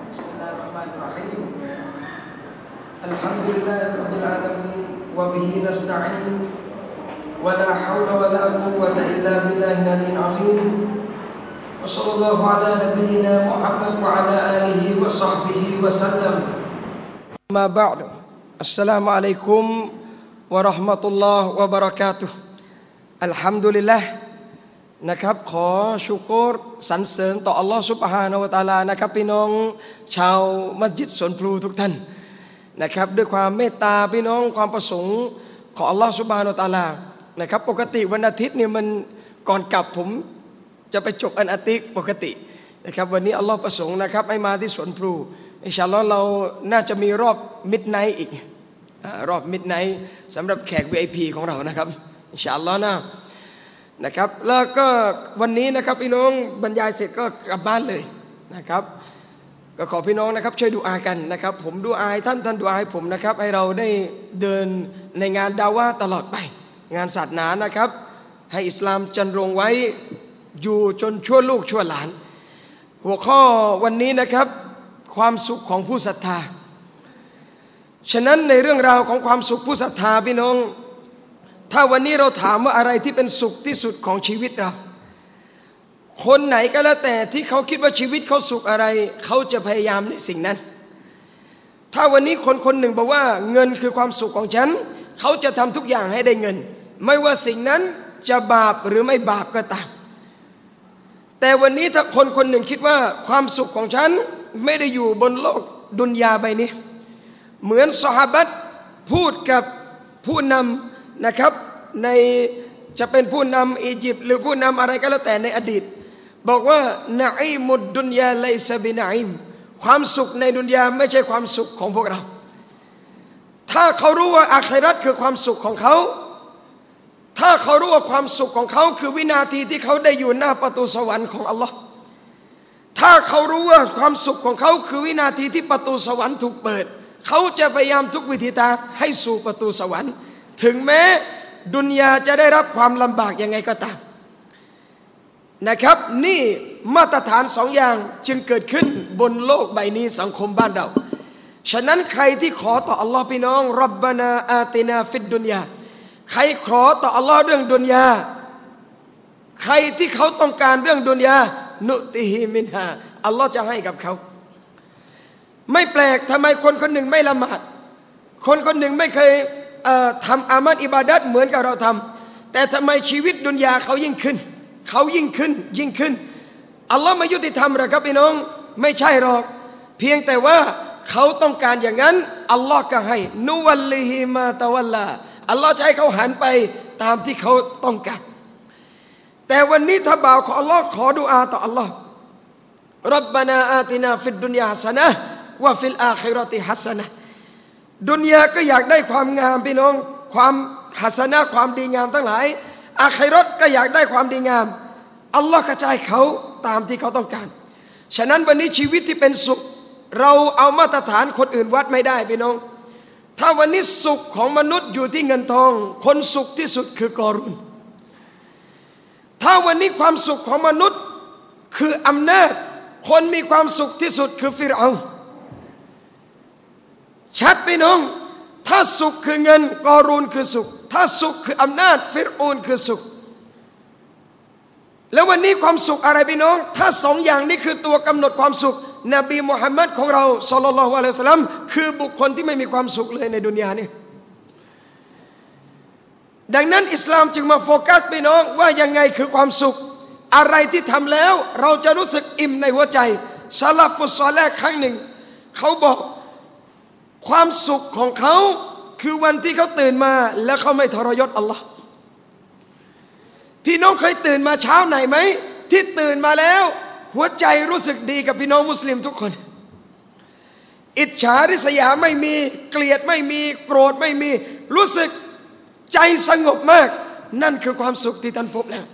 Bismillahirrahmanirrahim. Alhamdulillahirabbil alamin wa bihi nasta'in wa la haula wa la quwwata illa billahil aliyyil azim. Wa sallallahu ala nabiyyina Muhammad wa ala alihi wa sahbihi wa sallam. Amma ba'du. Assalamualaikum warahmatullahi wabarakatuh. Alhamdulillahนะครับขอชุกรสรรเสริญต่ออัลลอฮฺซุบฮานะฮูวะตะอาลานะครับพี่น้องชาวมัสยิดสวนพลูทุกท่านนะครับด้วยความเมตตาพี่น้องความประสงค์ของอัลลอฮฺซุบฮานะฮูวะตะอาลานะครับปกติวันอาทิตย์เนี่ยมันก่อนกลับผมจะไปจบอันอาทิตย์ปกตินะครับวันนี้อัลลอฮฺประสงค์นะครับให้มาที่สวนพลูอินชาอัลลอฮฺเราน่าจะมีรอบมิดไนท์อีกรอบมิดไนท์สำหรับแขก VIP ของเรานะครับอินชาอัลลอฮฺนะครับแล้วก็วันนี้นะครับพี่น้องบรรยายเสร็จก็กลับบ้านเลยนะครับก็ขอพี่น้องนะครับช่วยดุอากันนะครับผมดุอาให้ท่านดุอาให้ผมนะครับให้เราได้เดินในงานดาวะตลอดไปงานศาสนานะครับให้อิสลามจันรงไว้อยู่จนชั่วลูกชั่วหลานหัวข้อวันนี้นะครับความสุขของผู้ศรัทธาฉะนั้นในเรื่องราวของความสุขผู้ศรัทธาพี่น้องถ้าวันนี้เราถามว่าอะไรที่เป็นสุขที่สุดของชีวิตเราคนไหนก็แล้วแต่ที่เขาคิดว่าชีวิตเขาสุขอะไรเขาจะพยายามในสิ่งนั้นถ้าวันนี้คนหนึ่งบอกว่าเงินคือความสุขของฉันเขาจะทำทุกอย่างให้ได้เงินไม่ว่าสิ่งนั้นจะบาปหรือไม่บาปก็ตามแต่วันนี้ถ้าคนหนึ่งคิดว่าความสุขของฉันไม่ได้อยู่บนโลกดุนยาใบนี้เหมือนซอฮาบะห์พูดกับผู้นำนะครับในจะเป็นผู้นำอียิปต์หรือผู้นำอะไรก็แล้วแต่ในอดีตบอกว่านะอีมุดดุนยาไลซะบินะอีมความสุขในดุนยาไม่ใช่ความสุขของพวกเราถ้าเขารู้ว่าอาคิเราะห์คือความสุขของเขาถ้าเขารู้ว่าความสุขของเขาคือวินาทีที่เขาได้อยู่หน้าประตูสวรรค์ของอัลลอฮ์ถ้าเขารู้ว่าความสุขของเขาคือวินาทีที่ประตูสวรรค์ถูกเปิดเขาจะพยายามทุกวิธีทางให้สู่ประตูสวรรค์ถึงแม้ดุนยาจะได้รับความลำบากยังไงก็ตามนะครับนี่มาตรฐานสองอย่างจึงเกิดขึ้นบนโลกใบนี้สังคมบ้านเราฉะนั้นใครที่ขอต่ออัลลอฮ์พี่น้องรับบานาอาตินาฟิดดุนยาใครขอต่ออัลลอฮ์เรื่องดุนยาใครที่เขาต้องการเรื่องดุนยานุติฮิมินฮาอัลลอฮ์จะให้กับเขาไม่แปลกทำไมคนหนึ่งไม่ละหมาดคนหนึ่งไม่เคยทำอามัลอิบาดัตเหมือนกับเราทำแต่ทำไมชีวิตดุนยาเขายิ่งขึ้นอัลลอฮ์ไม่ยุติธรรมหรอกครับพี่น้องไม่ใช่หรอกเพียงแต่ว่าเขาต้องการอย่างนั้นอัลลอฮ์ก็ให้นุวัลลิฮิมาตะวัลลาอัลลอฮ์จะให้เขาหันไปตามที่เขาต้องการแต่วันนี้ถ้าบ่าวของอัลลอฮ์ขอดุอาต่ออัลลอฮ์รับบานาอาตินาฟิดดุนยาฮัสนะฮ์วะฟิลอาคิเราะติฮัสนะฮ์ดุนยาก็อยากได้ความงามพี่น้องความฮัสนะความดีงามทั้งหลายอาคิเราะห์ก็อยากได้ความดีงามอัลลอฮ์กระจายเขาตามที่เขาต้องการฉะนั้นวันนี้ชีวิตที่เป็นสุขเราเอามาตรฐานคนอื่นวัดไม่ได้พี่น้องถ้าวันนี้สุขของมนุษย์อยู่ที่เงินทองคนสุขที่สุดคือกอรูนถ้าวันนี้ความสุขของมนุษย์คืออำนาจคนมีความสุขที่สุดคือฟิรเอาน์ชัดพี่น้องถ้าสุขคือเงินกอรูนคือสุขถ้าสุขคืออำนาจฟิรเอาน์คือสุขแล้ววันนี้ความสุขอะไรพี่น้องถ้าสองอย่างนี้คือตัวกำหนดความสุขนบีมุฮัมมัดของเราศ็อลลัลลอฮุอะลัยฮิวะซัลลัมคือบุคคลที่ไม่มีความสุขเลยในดุนยานี้ดังนั้นอิสลามจึงมาโฟกัสพี่น้องว่ายังไงคือความสุขอะไรที่ทำแล้วเราจะรู้สึกอิ่มในหัวใจซะลัฟุศอลิห์ครั้งหนึ่งเขาบอกความสุขของเขาคือวันที่เขาตื่นมาแล้วเขาไม่ทรยศอัลลอฮ์พี่น้องเคยตื่นมาเช้าไหนไหมที่ตื่นมาแล้วหัวใจรู้สึกดีกับพี่น้องมุสลิมทุกคนอิจฉาริษยาไม่มีเกลียดไม่มีโกรธไม่มีรู้สึกใจสงบมากนั่นคือความสุขที่ท่านพบแล้ว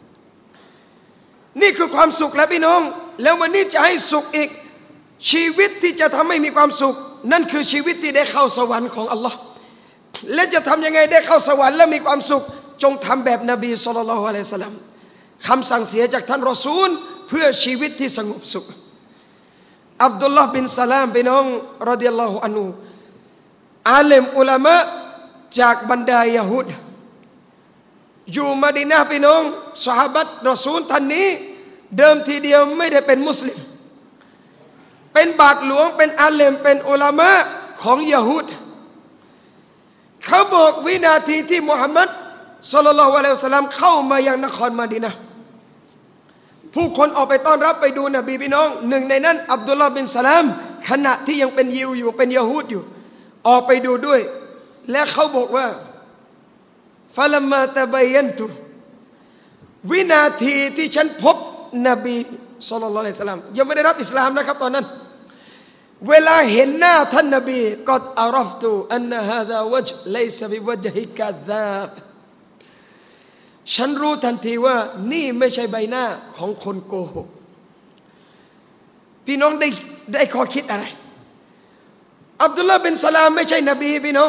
นี่คือความสุขแล้วพี่น้องแล้ววันนี้จะให้สุขอีกชีวิตที่จะทำให้มีความสุขนั่นคือชีวิตที่ได้เข้าสวรรค์ของอัลลอฮ์และจะทำยังไงได้เข้าสวรรค์และมีความสุขจงทำแบบนบีศ็อลลัลลอฮุอะลัยฮิวะซัลลัมคำสั่งเสียจากท่านรอซูลเพื่อชีวิตที่สงบสุขอับดุลลอฮ์บินซะลามพี่น้องรอฎิยัลลอฮุอันฮุอาลิมอุลามะจากบรรดายะฮูดอยู่มะดีนะห์พี่น้องซอฮาบะห์รอซูลท่านนี้เดิมทีเดียวไม่ได้เป็นมุสลิมเป็นบาทหลวงเป็นอาลิมเป็นอุลามะของยะฮูดเขาบอกวินาทีที่มุฮัมมัดศ็อลลัลลอฮุอะลัยฮิวะซัลลัมเข้ามายังนครมะดีนะห์ผู้คนออกไปต้อนรับไปดูนบีพี่น้องหนึ่งในนั้นอับดุลลอฮ์บินซะลามขณะที่ยังเป็นยิวอยู่เป็นยะฮูดอยู่ออกไปดูด้วยและเขาบอกว่าฟะลัมมาตะบัยยันตุวินาทีที่ฉันพบนบีศ็อลลัลลอฮุอะลัยฮิวะซัลลัมยังไม่ได้รับอิสลามนะครับตอนนั้นเวลาเห็นหน้าท่านนบีก็อารัฟตุอันนะฮาซาวะจไลซะบิวะจฮิกะซาบฉันรู้ทันทีว่านี่ไม่ใช่ใบหน้าของคนโกหกพี่น้องได้ข้อคิดอะไรอับดุลลาห์บินซะลามไม่ใช่นบีพี่น้อง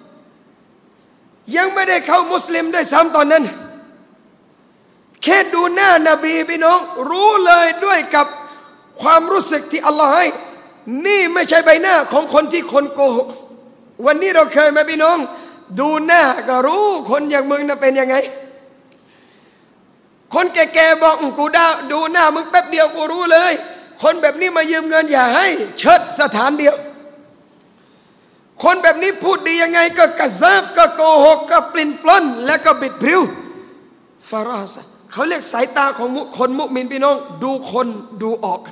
ยังไม่ได้เข้ามุสลิมด้วยซ้ำตอนนั้นแค่ดูหน้านบีพี่น้องรู้เลยด้วยกับความรู้สึกที่อัลลอฮ์ให้นี่ไม่ใช่ใบหน้าของคนที่คนโกหกวันนี้เราเคยไหมพี่น้องดูหน้าก็รู้คนอย่างมึงน่ะเป็นยังไงคนแก่ๆบอกกูดูหน้ามึงแป๊บเดียวกูรู้เลยคนแบบนี้มายืมเงินอย่าให้เชิดสถานเดียวคนแบบนี้พูดดียังไงก็กะซาบก็โกหกก็ปลิ้นปล้นและก็บิดพริ้วฟาราซะเขาเรียกสายตาของคนมุมินพี่น้องดูคนดูออก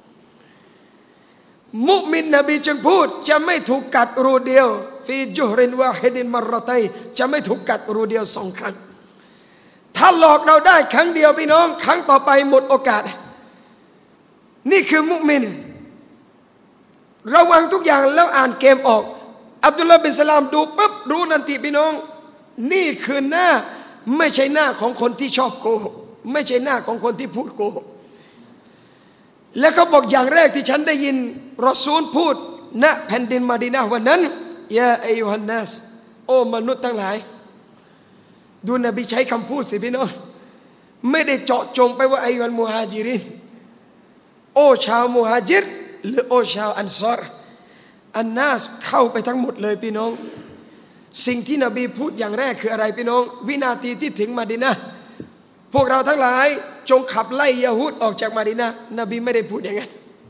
มุมินนบีจึงพูดจะไม่ถูกกัดรูเดียวฟีจุฮรินวาฮิดินมารรตัยจะไม่ถูกกัดรูเดียวสองครั้งถ้าหลอกเราได้ครั้งเดียวพี่น้องครั้งต่อไปหมดโอกาสนี่คือมุมินระวังทุกอย่างแล้วอ่านเกมออกอับดุลลาห์บินซะลามดูปั๊บรู้ทันทีพี่น้องนี่คือหน้าไม่ใช่หน้าของคนที่ชอบโกหกไม่ใช่หน้าของคนที่พูดโกหกแล้วเขาบอกอย่างแรกที่ฉันได้ยินรอซูลพูดณแผ่นดินมะดีนะห์วันนั้นยาอัยยูฮันนัสโอ้มนุษย์ทั้งหลายดูนบีใช้คำพูดสิพี่น้องไม่ได้เจาะจงไปว่าอัยยูฮัลมุฮาจิรินโอ้ชาวมุฮาจิรหรือโอ้ชาวอันซอรอันนัสเข้าไปทั้งหมดเลยพี่น้องสิ่งที่นบีพูดอย่างแรกคืออะไรพี่น้องวินาทีที่ถึงมะดีนะห์พวกเราทั้งหลายจงขับไล่ยะฮูดออกจากมะดีนะห์นบีไม่ได้พูดอย่างนั้น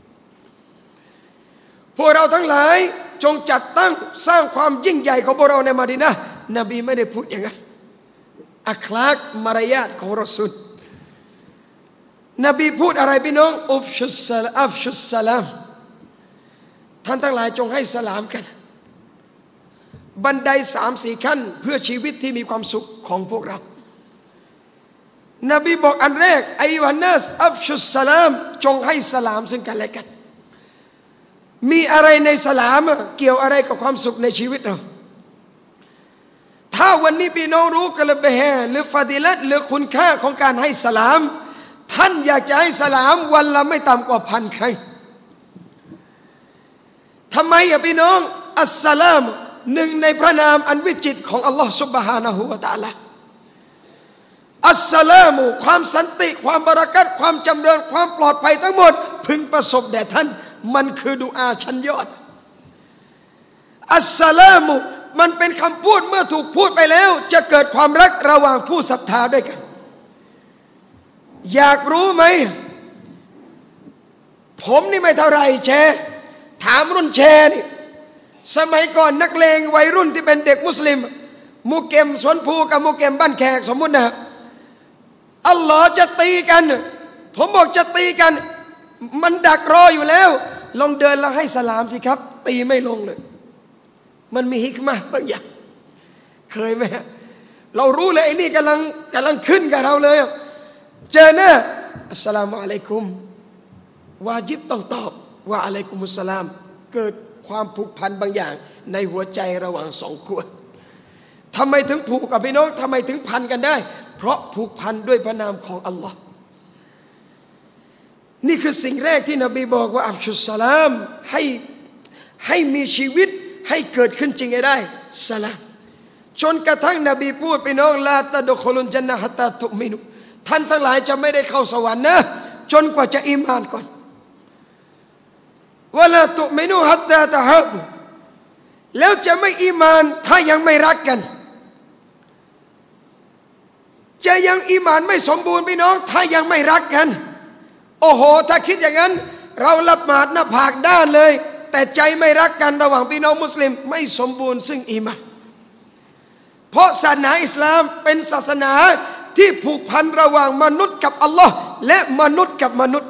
พวกเราทั้งหลายจงจัดตั้งสร้างความยิ่งใหญ่ของพวกเราในมะดีนะห์นบีไม่ได้พูดอย่างนั้นอัคลากมารยาทของรอซูลนบีพูดอะไรพี่น้องอัฟชุสสลามท่านทั้งหลายจงให้สลามกันบันได3-4ขั้นเพื่อชีวิตที่มีความสุขของพวกเรานบีบอกอันแรกอัยยูฮันนัสอัฟชุสสลามจงให้สลามซึ่งกันและกันมีอะไรในสลามเกี่ยวอะไรกับความสุขในชีวิตเราถ้าวันนี้พี่น้องรู้กะละเบฮหรือฟาดิลัตหรือคุณค่าของการให้สลามท่านอยากจะให้สลามวันละไม่ต่ำกว่า1,000 ครั้งทำไมพี่น้องอัสสลามหนึ่งในพระนามอันวิจิตรของอัลลอฮฺซุบฮานะฮูวะตะอาลาอัสสลามุความสันติความบารักัตความจำเริญความปลอดภัยทั้งหมดพึงประสบแด่ท่านมันคือดุอาชั้นยอดอัสสลามุมันเป็นคำพูดเมื่อถูกพูดไปแล้วจะเกิดความรักระหว่างผู้ศรัทธาด้วยกันอยากรู้ไหมผมนี่ไม่เท่าไรแชร์ถามรุ่นแชร์นี่สมัยก่อนนักเลงวัยรุ่นที่เป็นเด็กมุสลิมมุเกมสวนภูกับมุเกมบ้านแขกสมมุตินะอัลลอฮ์จะตีกันผมบอกจะตีกันมันดักรออยู่แล้วลองเดินแล้วให้สลามสิครับตีไม่ลงเลยมันมีฮิกมะห์บางอย่างเคยไหมเรารู้เลยไอ้นี่กำลังขึ้นกับเราเลยเจอหน้าอัสสลามุอะลัยกุมวาญิบต้องตอบว่าอะลัยกุมุสสลามเกิดความผูกพันบางอย่างในหัวใจระหว่างสองคนทำไมถึงผูกกับพี่น้องทำไมถึงพันกันได้เพราะผูกพันด้วยพระนามของอัลลอฮ์นี่คือสิ่งแรกที่นบีบอกว่าอัฟชุสสลามให้มีชีวิตให้เกิดขึ้นจริงให้ได้สลามจนกระทั่งนบีพูดพี่น้องลาตะดุคลุนญันนะฮ์ฮัตตาตุมินุท่านทั้งหลายจะไม่ได้เข้าสวรรค์นะจนกว่าจะอีหม่านก่อนวะลาตุมินูฮัตตาตะฮับแล้วจะไม่อีมานถ้ายังไม่รักกันจะยังอีมานไม่สมบูรณ์พี่น้องถ้ายังไม่รักกันโอ้โหถ้าคิดอย่างนั้นเราละหมาดหน้าผากด้านเลยแต่ใจไม่รักกันระหว่างพี่น้องมุสลิมไม่สมบูรณ์ซึ่งอีมานเพราะศาสนาอิสลามเป็นศาสนาที่ผูกพันระหว่างมนุษย์กับอัลลอฮ์และมนุษย์กับมนุษย์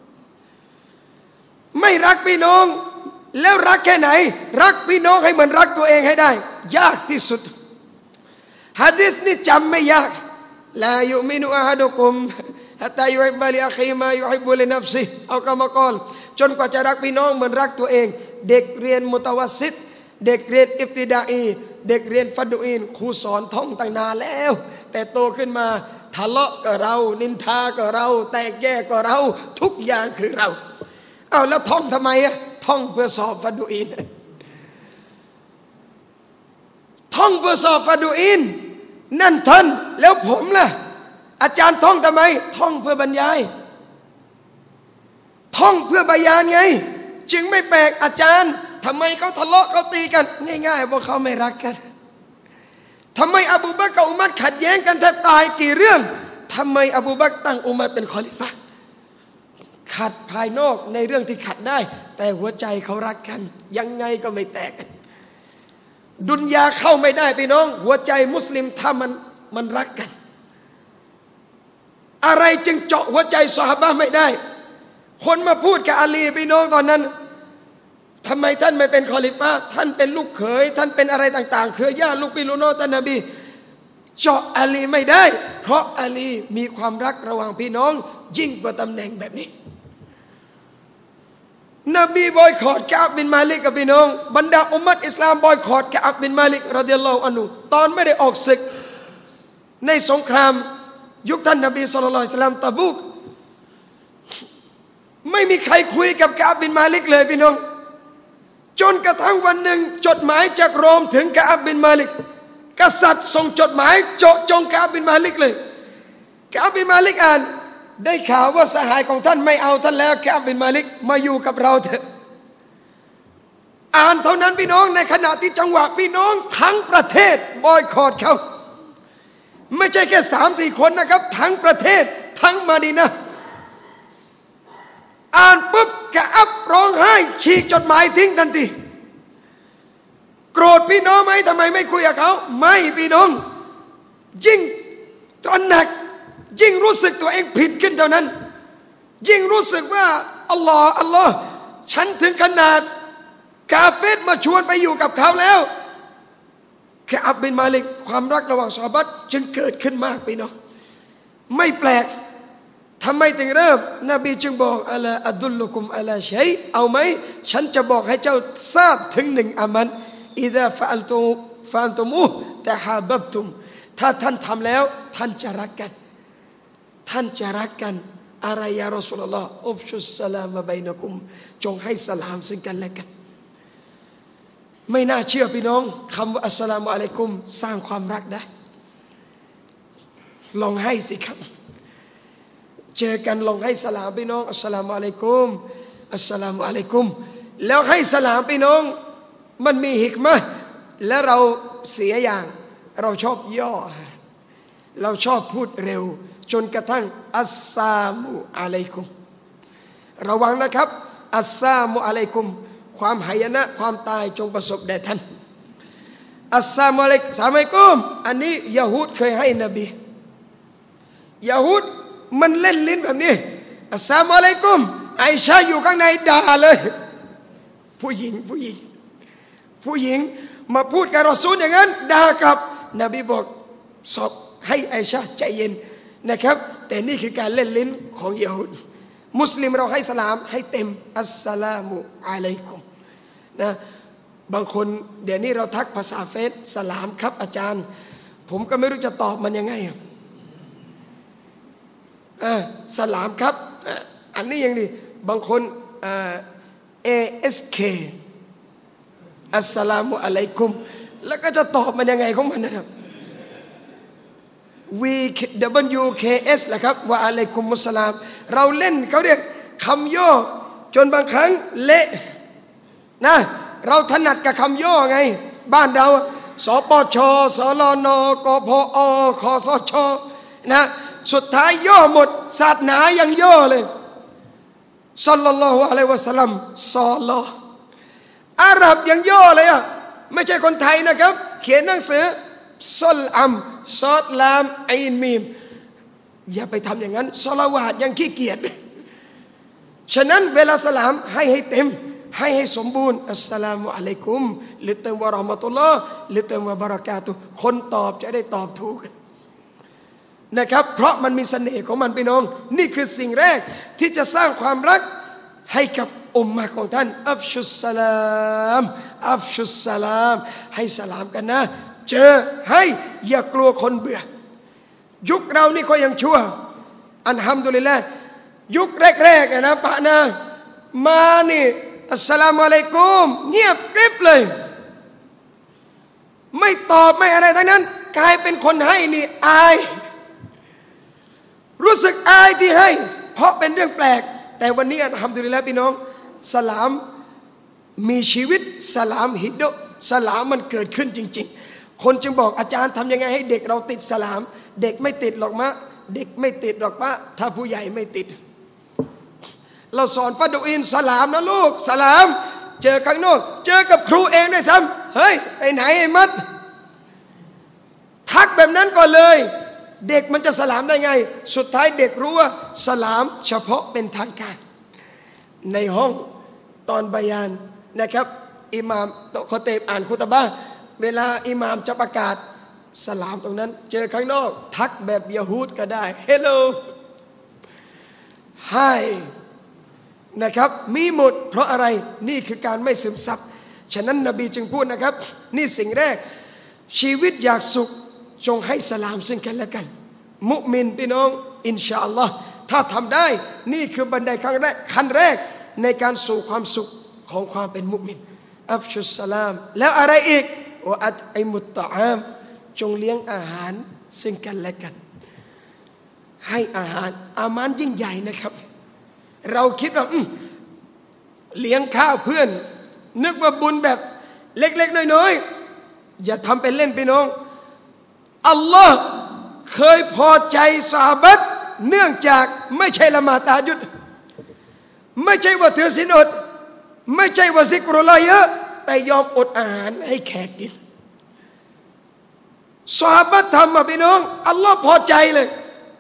ไม่รักพี่น้องแล้วรักแค่ไหนรักพี่น้องให้เหมือนรักตัวเองให้ได้ยากที่สุดหะดีษนี่จำไม่ยากลายุมินุอะฮัดุกุมฮัตตายุฮิบบะลิอะคีมายุฮิบบุลินัฟซิเอากามากอลจนกว่าจะรักพี่น้องเหมือนรักตัวเองเด็กเรียนมุตะวัสซิตเด็กเรียนอิบติดาอีเด็กเรียนฟัดดูอินครูสอนท่องตั้งนานแล้วแต่โตขึ้นมาทะเลาะกับเรานินทากับเราแตกแยกกับเราทุกอย่างคือเราเอาแล้วท่องทำไมอะท่องเพื่อสอบฟัดดูอินท่องเพื่อสอบฟัดดูอินนั่นท่านแล้วผมล่ะอาจารย์ท่องทำไมท่องเพื่อบรรยายท่องเพื่อบรรยายไงจึงไม่แปลกอาจารย์ทำไมเขาทะเลาะเขาตีกันง่ายๆเพราะเขาไม่รักกันทำไมอบูบักรกับอุมัรขัดแย้งกันแทบตายกี่เรื่องทำไมอบูบักรตั้งอุมัรเป็นคอลิฟะห์ขัดภายนอกในเรื่องที่ขัดได้แต่หัวใจเขารักกันยังไงก็ไม่แตกกันดุนยาเข้าไม่ได้พี่น้องหัวใจมุสลิมถ้ามันรักกันอะไรจึงเจาะหัวใจซอฮาบะห์ไม่ได้คนมาพูดกับอาลีพี่น้องตอนนั้นทำไมท่านไม่เป็นคอลิฟะห์ท่านเป็นลูกเขยท่านเป็นอะไรต่างๆเครือญาติลูกพี่ลูกน้องท่านนบีเจาะอาลีไม่ได้เพราะอาลีมีความรักระหว่างพี่น้องยิ่งกว่าตำแหน่งแบบนี้นบีบอยคอรกะอับบินมาลิกกับพี่น้องบรรดาอุมมัตอิสลามบอยคอรกะอับบินมาลิกรอฎิยัลลอฮุอันฮุตอนไม่ได้ออกศึกในสงครามยุคท่านนบีศ็อลลัลลอฮุอะลัยฮิวะซัลลัมตะบูกไม่มีใครคุยกับกะอับบินมาลิกเลยพี่น้องจนกระทั่งวันหนึ่งจดหมายจากโรมถึงกะอับบินมาลิกกษัตริย์ส่งจดหมายเจาะจงกะอับบินมาลิกเลยกะอับบินมาลิกอ่านได้ข่าวว่าสหายของท่านไม่เอาท่านแล้วกะอับบินมาลิกมาอยู่กับเราเถอะอ่านเท่านั้นพี่น้องในขณะที่จังหวะพี่น้องทั้งประเทศบอยคอรเขาไม่ใช่แค่3-4 คนนะครับทั้งประเทศทั้งมะดีนะห์อ่านปุ๊บกะอับร้องไห้ฉีกจดหมายทิ้งทันทีโกรธพี่น้องไหมทำไมไม่คุยกับเขาไม่พี่น้องยิ่งตระหนักยิ่งรู้สึกตัวเองผิดขึ้นเท่านั้นยิ่งรู้สึกว่าอัลลอฮ์ฉันถึงขนาดกาเฟรมาชวนไปอยู่กับเขาแล้วกะอับบินมาลิกความรักระหว่างซอฮาบะห์จึงเกิดขึ้นมากพี่น้องไม่แปลกทำไมถึงเริ่มนบีจึงบอกอะลาอัดุลลุกุมอะลาชัยเอาไหมฉันจะบอกให้เจ้าทราบถึง1อามัลอิซาฟะอัลตุมูตะฮาบับตุมถ้าท่านทำแล้วท่านจะรักกันท่านจะรักกันอะไรยารอซูลุลลอฮ์อุฟชุสสลามบัยนะกุมจงให้สลามซึ่งกันและกันไม่น่าเชื่อพี่น้องคำว่าอัสสลามุอะลัยกุมสร้างความรักได้ลองให้สิครับเจอกันลองให้สลามพี่น้องอัสสลามุอะลัยกุมอัสสลามุอะลัยกุมแล้วให้สลามพี่น้องมันมีฮิกมะห์และเราเสียอย่างเราชอบย่อเราชอบพูดเร็วจนกระทั่งอัสซามุอะลัยกุมระวังนะครับอัสซามุอะลัยกุมความหายนะความตายจงประสบแด่ท่านอัสซามุอะลัยกุมอันนี้ยะฮูดเคยให้นบียะฮูดมันเล่นลิ้นแบบนี้อัสสลามุอะลัยกุมไอชาอยู่ข้างในด่าเลยผู้หญิงมาพูดกับรอซูลอย่างนั้นด่ากลับนบีบอกสอบให้ไอชาใจเย็นนะครับแต่นี่คือการเล่นลิ้นของยะฮูดมุสลิมเราให้สลามให้เต็มอัสสลามุอะลัยกุมนะบางคนเดี๋ยวนี้เราทักภาษาเฟซสลามครับอาจารย์ผมก็ไม่รู้จะตอบมันยังไงสลามครับอันนี้ยังดีบางคนASK อัสสลามุอะลัยกุมแล้วก็จะตอบมันยังไงของมันนะครับ WKS แหละครับว่าอะลัยกุมุสสลามเราเล่นเขาเรียกคำย่อจนบางครั้งเละนะเราถนัดกับคำย่อไงบ้านเราสปชสลนกพอคสชนะสุดท้ายย่อหมดศาสนายังย่อเลยศ็อลลัลลอฮุอะลัยฮิวะซัลลัมซอลออาหรับยังย่อเลยอ่ะไม่ใช่คนไทยนะครับเขียนหนังสือซอลอัมซอดลามไอนมีมอย่าไปทำอย่างนั้นศอลาวาตยังขี้เกียจฉะนั้นเวลาสลามให้เต็มให้สมบูรณ์อัสสลามุอะลัยกุมหรือเติมวะเราะห์มะตุลลอฮ์หรือเติมวะบะเราะกาตุฮ์คนตอบจะได้ตอบถูกนะครับเพราะมันมีเสน่ห์ของมันพี่น้องนี่คือสิ่งแรกที่จะสร้างความรักให้กับอุมมะของท่านอัฟชุสสลามอัฟชุสสลามให้สลามกันนะเจอให้อย่ากลัวคนเบื่อยุคเรานี่ก็ยังชั่วอัลฮัมดุลิลละห์ยุคแรกๆนะปะนะมานี่อัสสลามุอะลัยกุมเงียบกริบเลยไม่ตอบไม่อะไรทั้งนั้นกลายเป็นคนให้นี่อายรู้สึกอายที่ให้เพราะเป็นเรื่องแปลกแต่วันนี้อัลฮัมดุลิลละห์พี่น้องสลามมีชีวิตสลามฮิดสลามมันเกิดขึ้นจริงๆคนจึงบอกอาจารย์ทำยังไงให้เด็กเราติดสลามเด็กไม่ติดหรอกมะเด็กไม่ติดหรอกมะถ้าผู้ใหญ่ไม่ติดเราสอนฟาดูอินสลามนะลูกสลามเจอข้างนอกเจอกับครูเองด้วยซ้ำเฮ้ยไปไหนไอ้มัดทักแบบนั้นก่อนเลยเด็กมันจะสลามได้ไงสุดท้ายเด็กรู้ว่าสลามเฉพาะเป็นทางการในห้องตอนบายานนะครับอิหม่ามคอเตบอ่านคุตบะห์เวลาอิหม่ามจะประกาศสลามตรงนั้นเจอข้างนอกทักแบบยะฮูดก็ได้ Hello Hi นะครับมีหมดเพราะอะไรนี่คือการไม่ซึมซับฉะนั้นนบีจึงพูดนะครับนี่สิ่งแรกชีวิตอยากสุขจงให้สลามซึ่งกันและกันมุมินพี่น้องอินชาอัลลอฮ์ถ้าทำได้นี่คือบันไดขั้นแรกในการสู่ความสุขของความเป็นมุมินอัฟชุสสลามแล้วอะไรอีกวะอัตอิมุตตะอามจงเลี้ยงอาหารซึ่งกันและกันให้อาหารอามานยิ่งใหญ่นะครับเราคิดว่าเลี้ยงข้าวเพื่อนนึกว่าบุญแบบเล็กๆน้อยๆอย่าทำเป็นเล่นพี่น้องอัลลอฮ์เคยพอใจซอฮาบะห์เนื่องจากไม่ใช่ละหมาดตะฮัจญุดไม่ใช่ว่าถือศีลอดไม่ใช่ว่าซิกรุลลอฮ์เยอะแต่ยอมอดอาหารให้แขกกินซอฮาบะห์ทำมาพี่น้องอัลลอฮ์พอใจเลย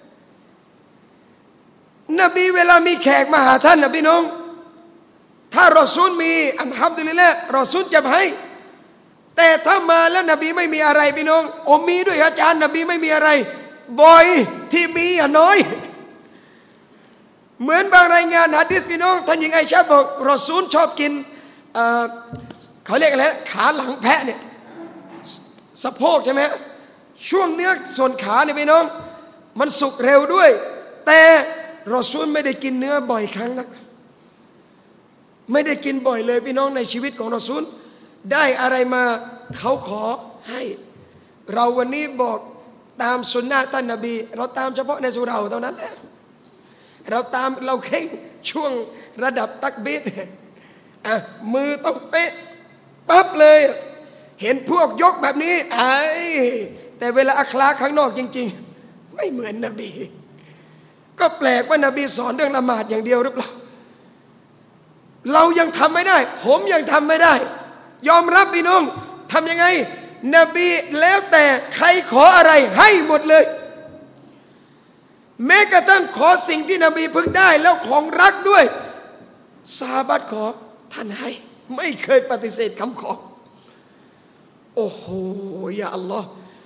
นบีเวลามีแขกมาหาท่านนะพี่น้องถ้ารอซูลมีอัลฮัมดุลิลละห์รอซูลจะให้แต่ถ้ามาแล้วนบีไม่มีอะไรพี่น้องมีด้วยอาจารย์นบีไม่มีอะไรบ่อยที่มีน้อยเหมือนบางรายงานหะดีษพี่น้องท่านหญิงไอชาบอกรอซูลชอบกินเขาเรียกอะไรขาหลังแพะเนี่ยสะโพกใช่ไหมช่วงเนื้อส่วนขาเนี่ยพี่น้องมันสุกเร็วด้วยแต่รอซูลไม่ได้กินเนื้อบ่อยครั้งนักไม่ได้กินบ่อยเลยพี่น้องในชีวิตของรอซูลได้อะไรมาเขาขอให้เราวันนี้บอกตามสุนนะท่านนบีเราตามเฉพาะในสุเราเท่านั้นแหละเราตามเราเข่งช่วงระดับตักบีรมือต้องเป๊ะปั๊บเลยเห็นพวกยกแบบนี้แต่เวลาอัคลาข้างนอกจริงๆไม่เหมือนนบีก็แปลกว่านบีสอนเรื่องละหมาดอย่างเดียวหรือเปล่าเรายังทำไม่ได้ผมยังทำไม่ได้ยอมรับพี่น้องทำยังไงนบีแล้วแต่ใครขออะไรให้หมดเลยแม้กระทั่งขอสิ่งที่นบีเพิ่งได้แล้วของรักด้วยซอฮาบะห์ขอท่านให้ไม่เคยปฏิเสธคำขอโอ้โหยาอัลลอฮ์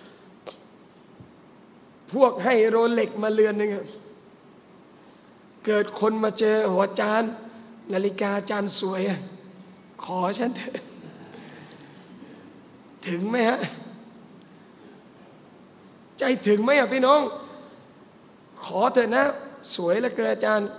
พวกให้โรเล็กมาเรือนนึงเกิดคนมาเจอหัวจานนาฬิกาจานสวยขอฉันเถอะถึงไหมฮะใจถึงไหมพี่น้องขอเถอะนะสวยเหลือเกินอาจารย์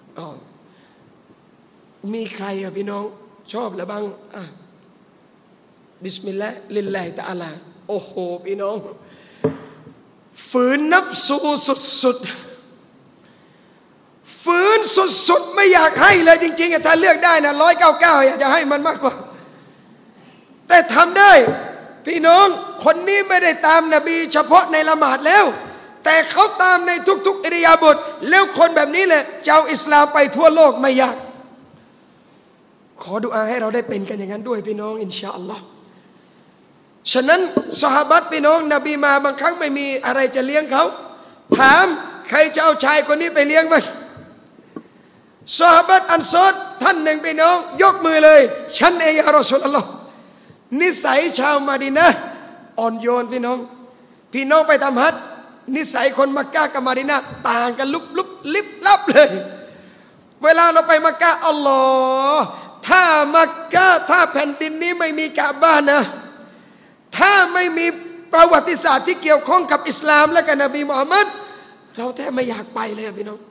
มีใครพี่น้องชอบหรือบ้างบิสมิลลาห์ลิลลาฮิตะอาลาโอ้โหพี่น้องฝืนนับสูสุดๆฝืนสุดๆไม่อยากให้เลยจริงๆถ้าเลือกได้นะ199อยากจะให้มันมากกว่าแต่ทำได้พี่น้องคนนี้ไม่ได้ตามนบีเฉพาะในละหมาดแล้วแต่เขาตามในทุกๆอิริยาบถแล้วคนแบบนี้แหละเจ้าอิสลามไปทั่วโลกไม่ยากขอดุอาให้เราได้เป็นกันอย่างนั้นด้วยพี่น้องอินชาอัลลอฮ์ฉะนั้นซอฮาบะห์พี่น้องนบีมาบางครั้งไม่มีอะไรจะเลี้ยงเขาถามใครจะเอาชายคนนี้ไปเลี้ยงมั้ยซอฮาบะห์อันซอรท่านหนึ่งพี่น้องยกมือเลยฉันเองยารอซูลุลลอฮ์นิสัยชาวมะดีนะห์อ่อนโยนพี่น้องไปทำฮัจญ์นิสัยคนมักกะฮ์กับมะดีนะห์ต่างกันลุบลิบลับเลยเวลาเราไปมักกะฮ์อัลลอฮ์ถ้ามักกะฮ์ถ้าแผ่นดินนี้ไม่มีกะบะฮ์นะถ้าไม่มีประวัติศาสตร์ที่เกี่ยวข้องกับอิสลามและกับนบีมุฮัมมัดเราแทบไม่อยากไปเลยพี่น้อง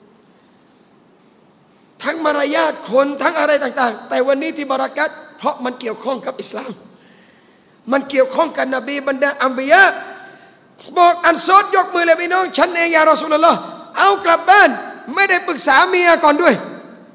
ทั้งมารยาทคนทั้งอะไรต่างๆแต่วันนี้ที่บารักัตเพราะมันเกี่ยวข้องกับอิสลามมันเกี่ยวข้องกับนบีบรรดาอัมบิยะบอกอันซอรยกมือเลยพี่น้องฉันเองยารอซูลุลลอฮ์เอากลับบ้านไม่ได้ปรึกษาเมียก่อนด้วย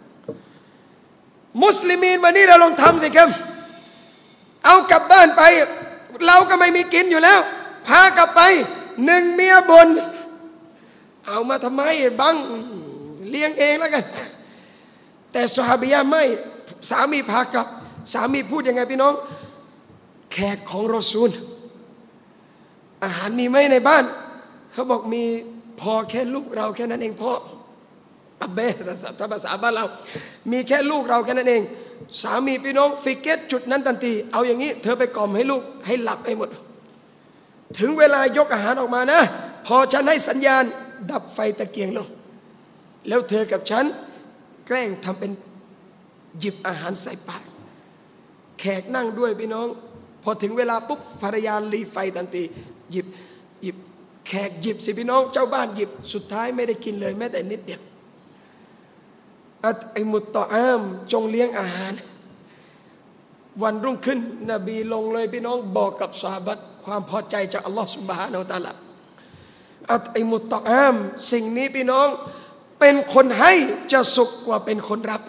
มุสลิมีนวันนี้เราลองทำสิครับเอากลับบ้านไปเราก็ไม่มีกินอยู่แล้วพากลับไปหนึ่งเมียบนเอามาทำไมบังเลี้ยงเองแล้วกันแต่ซอฮาบียะไม่สามีพากลับสามีพูดยังไงพี่น้องแขกของรอซูลอาหารมีไหมในบ้านเขาบอกมีพอแค่ลูกเราแค่นั้นเองพ่ออับเบ้ถ้าภาษาบ้านเรามีแค่ลูกเราแค่นั้นเองสามีพี่น้องฟิกเกตจุดนั้นทันทีเอาอย่างนี้เธอไปกล่อมให้ลูกให้หลับให้หมดถึงเวลายกอาหารออกมานะพอฉันให้สัญญาณดับไฟตะเกียงลงแล้วเธอกับฉันแกล้งทำเป็นหยิบอาหารใส่ปากแขกนั่งด้วยพี่น้องพอถึงเวลาปุ๊บภรรยาลีไฟทันทีหยิบแขกหยิบสิพี่น้องเจ้าบ้านหยิบสุดท้ายไม่ได้กินเลยแม้แต่นิดเดียวไอมุตตออามจงเลี้ยงอาหารวันรุ่งขึ้นนบีลงเลยพี่น้องบอกกับซอฮาบะห์ความพอใจจากอัลลอฮฺซุบฮานะฮูวะตะอาลาไอมุตตออามสิ่งนี้พี่น้องเป็นคนให้จะสุขกว่าเป็นคนรับ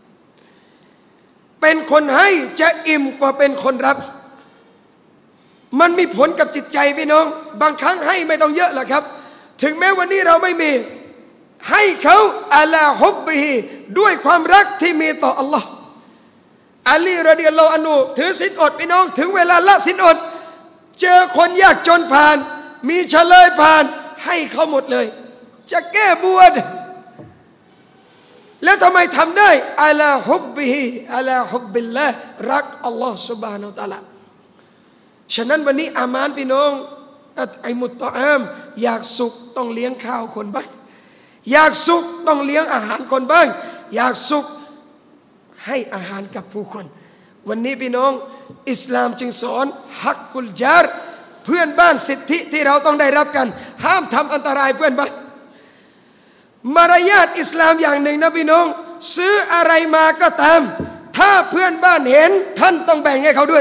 เป็นคนให้จะอิ่มกว่าเป็นคนรับมันมีผลกับจิตใจพี่น้องบางครั้งให้ไม่ต้องเยอะหรอกครับถึงแม้วันนี้เราไม่มีให้เขาอะลาฮุบบิฮิด้วยความรักที่มีต่ออัลลอฮ์อาลีรอฎิยัลลอฮุอันฮุถือศีลอดพี่น้องถึงเวลาละศีลอดเจอคนยากจนผ่านมีเฉลยผ่านให้เขาหมดเลยจะแก้บวชแล้วทำไมทำได้อะลาฮุบบิฮิอะลาฮุบบิลลาห์รักอัลลอฮ์ซุบฮานะฮูวะตะอาลาฉะนั้นวันนี้อามานพี่น้องไอมุตตออามอยากสุขต้องเลี้ยงข้าวคนบ้างอยากสุขต้องเลี้ยงอาหารคนบ้างอยากสุขให้อาหารกับผู้คนวันนี้พี่น้องอิสลามจึงสอนฮักกุลญาร์เพื่อนบ้านสิทธิที่เราต้องได้รับกันห้ามทำอันตรายเพื่อนบ้านมารยาทอิสลามอย่างหนึ่งนะพี่น้องซื้ออะไรมาก็ตามถ้าเพื่อนบ้านเห็นท่านต้องแบ่งให้เขาด้วย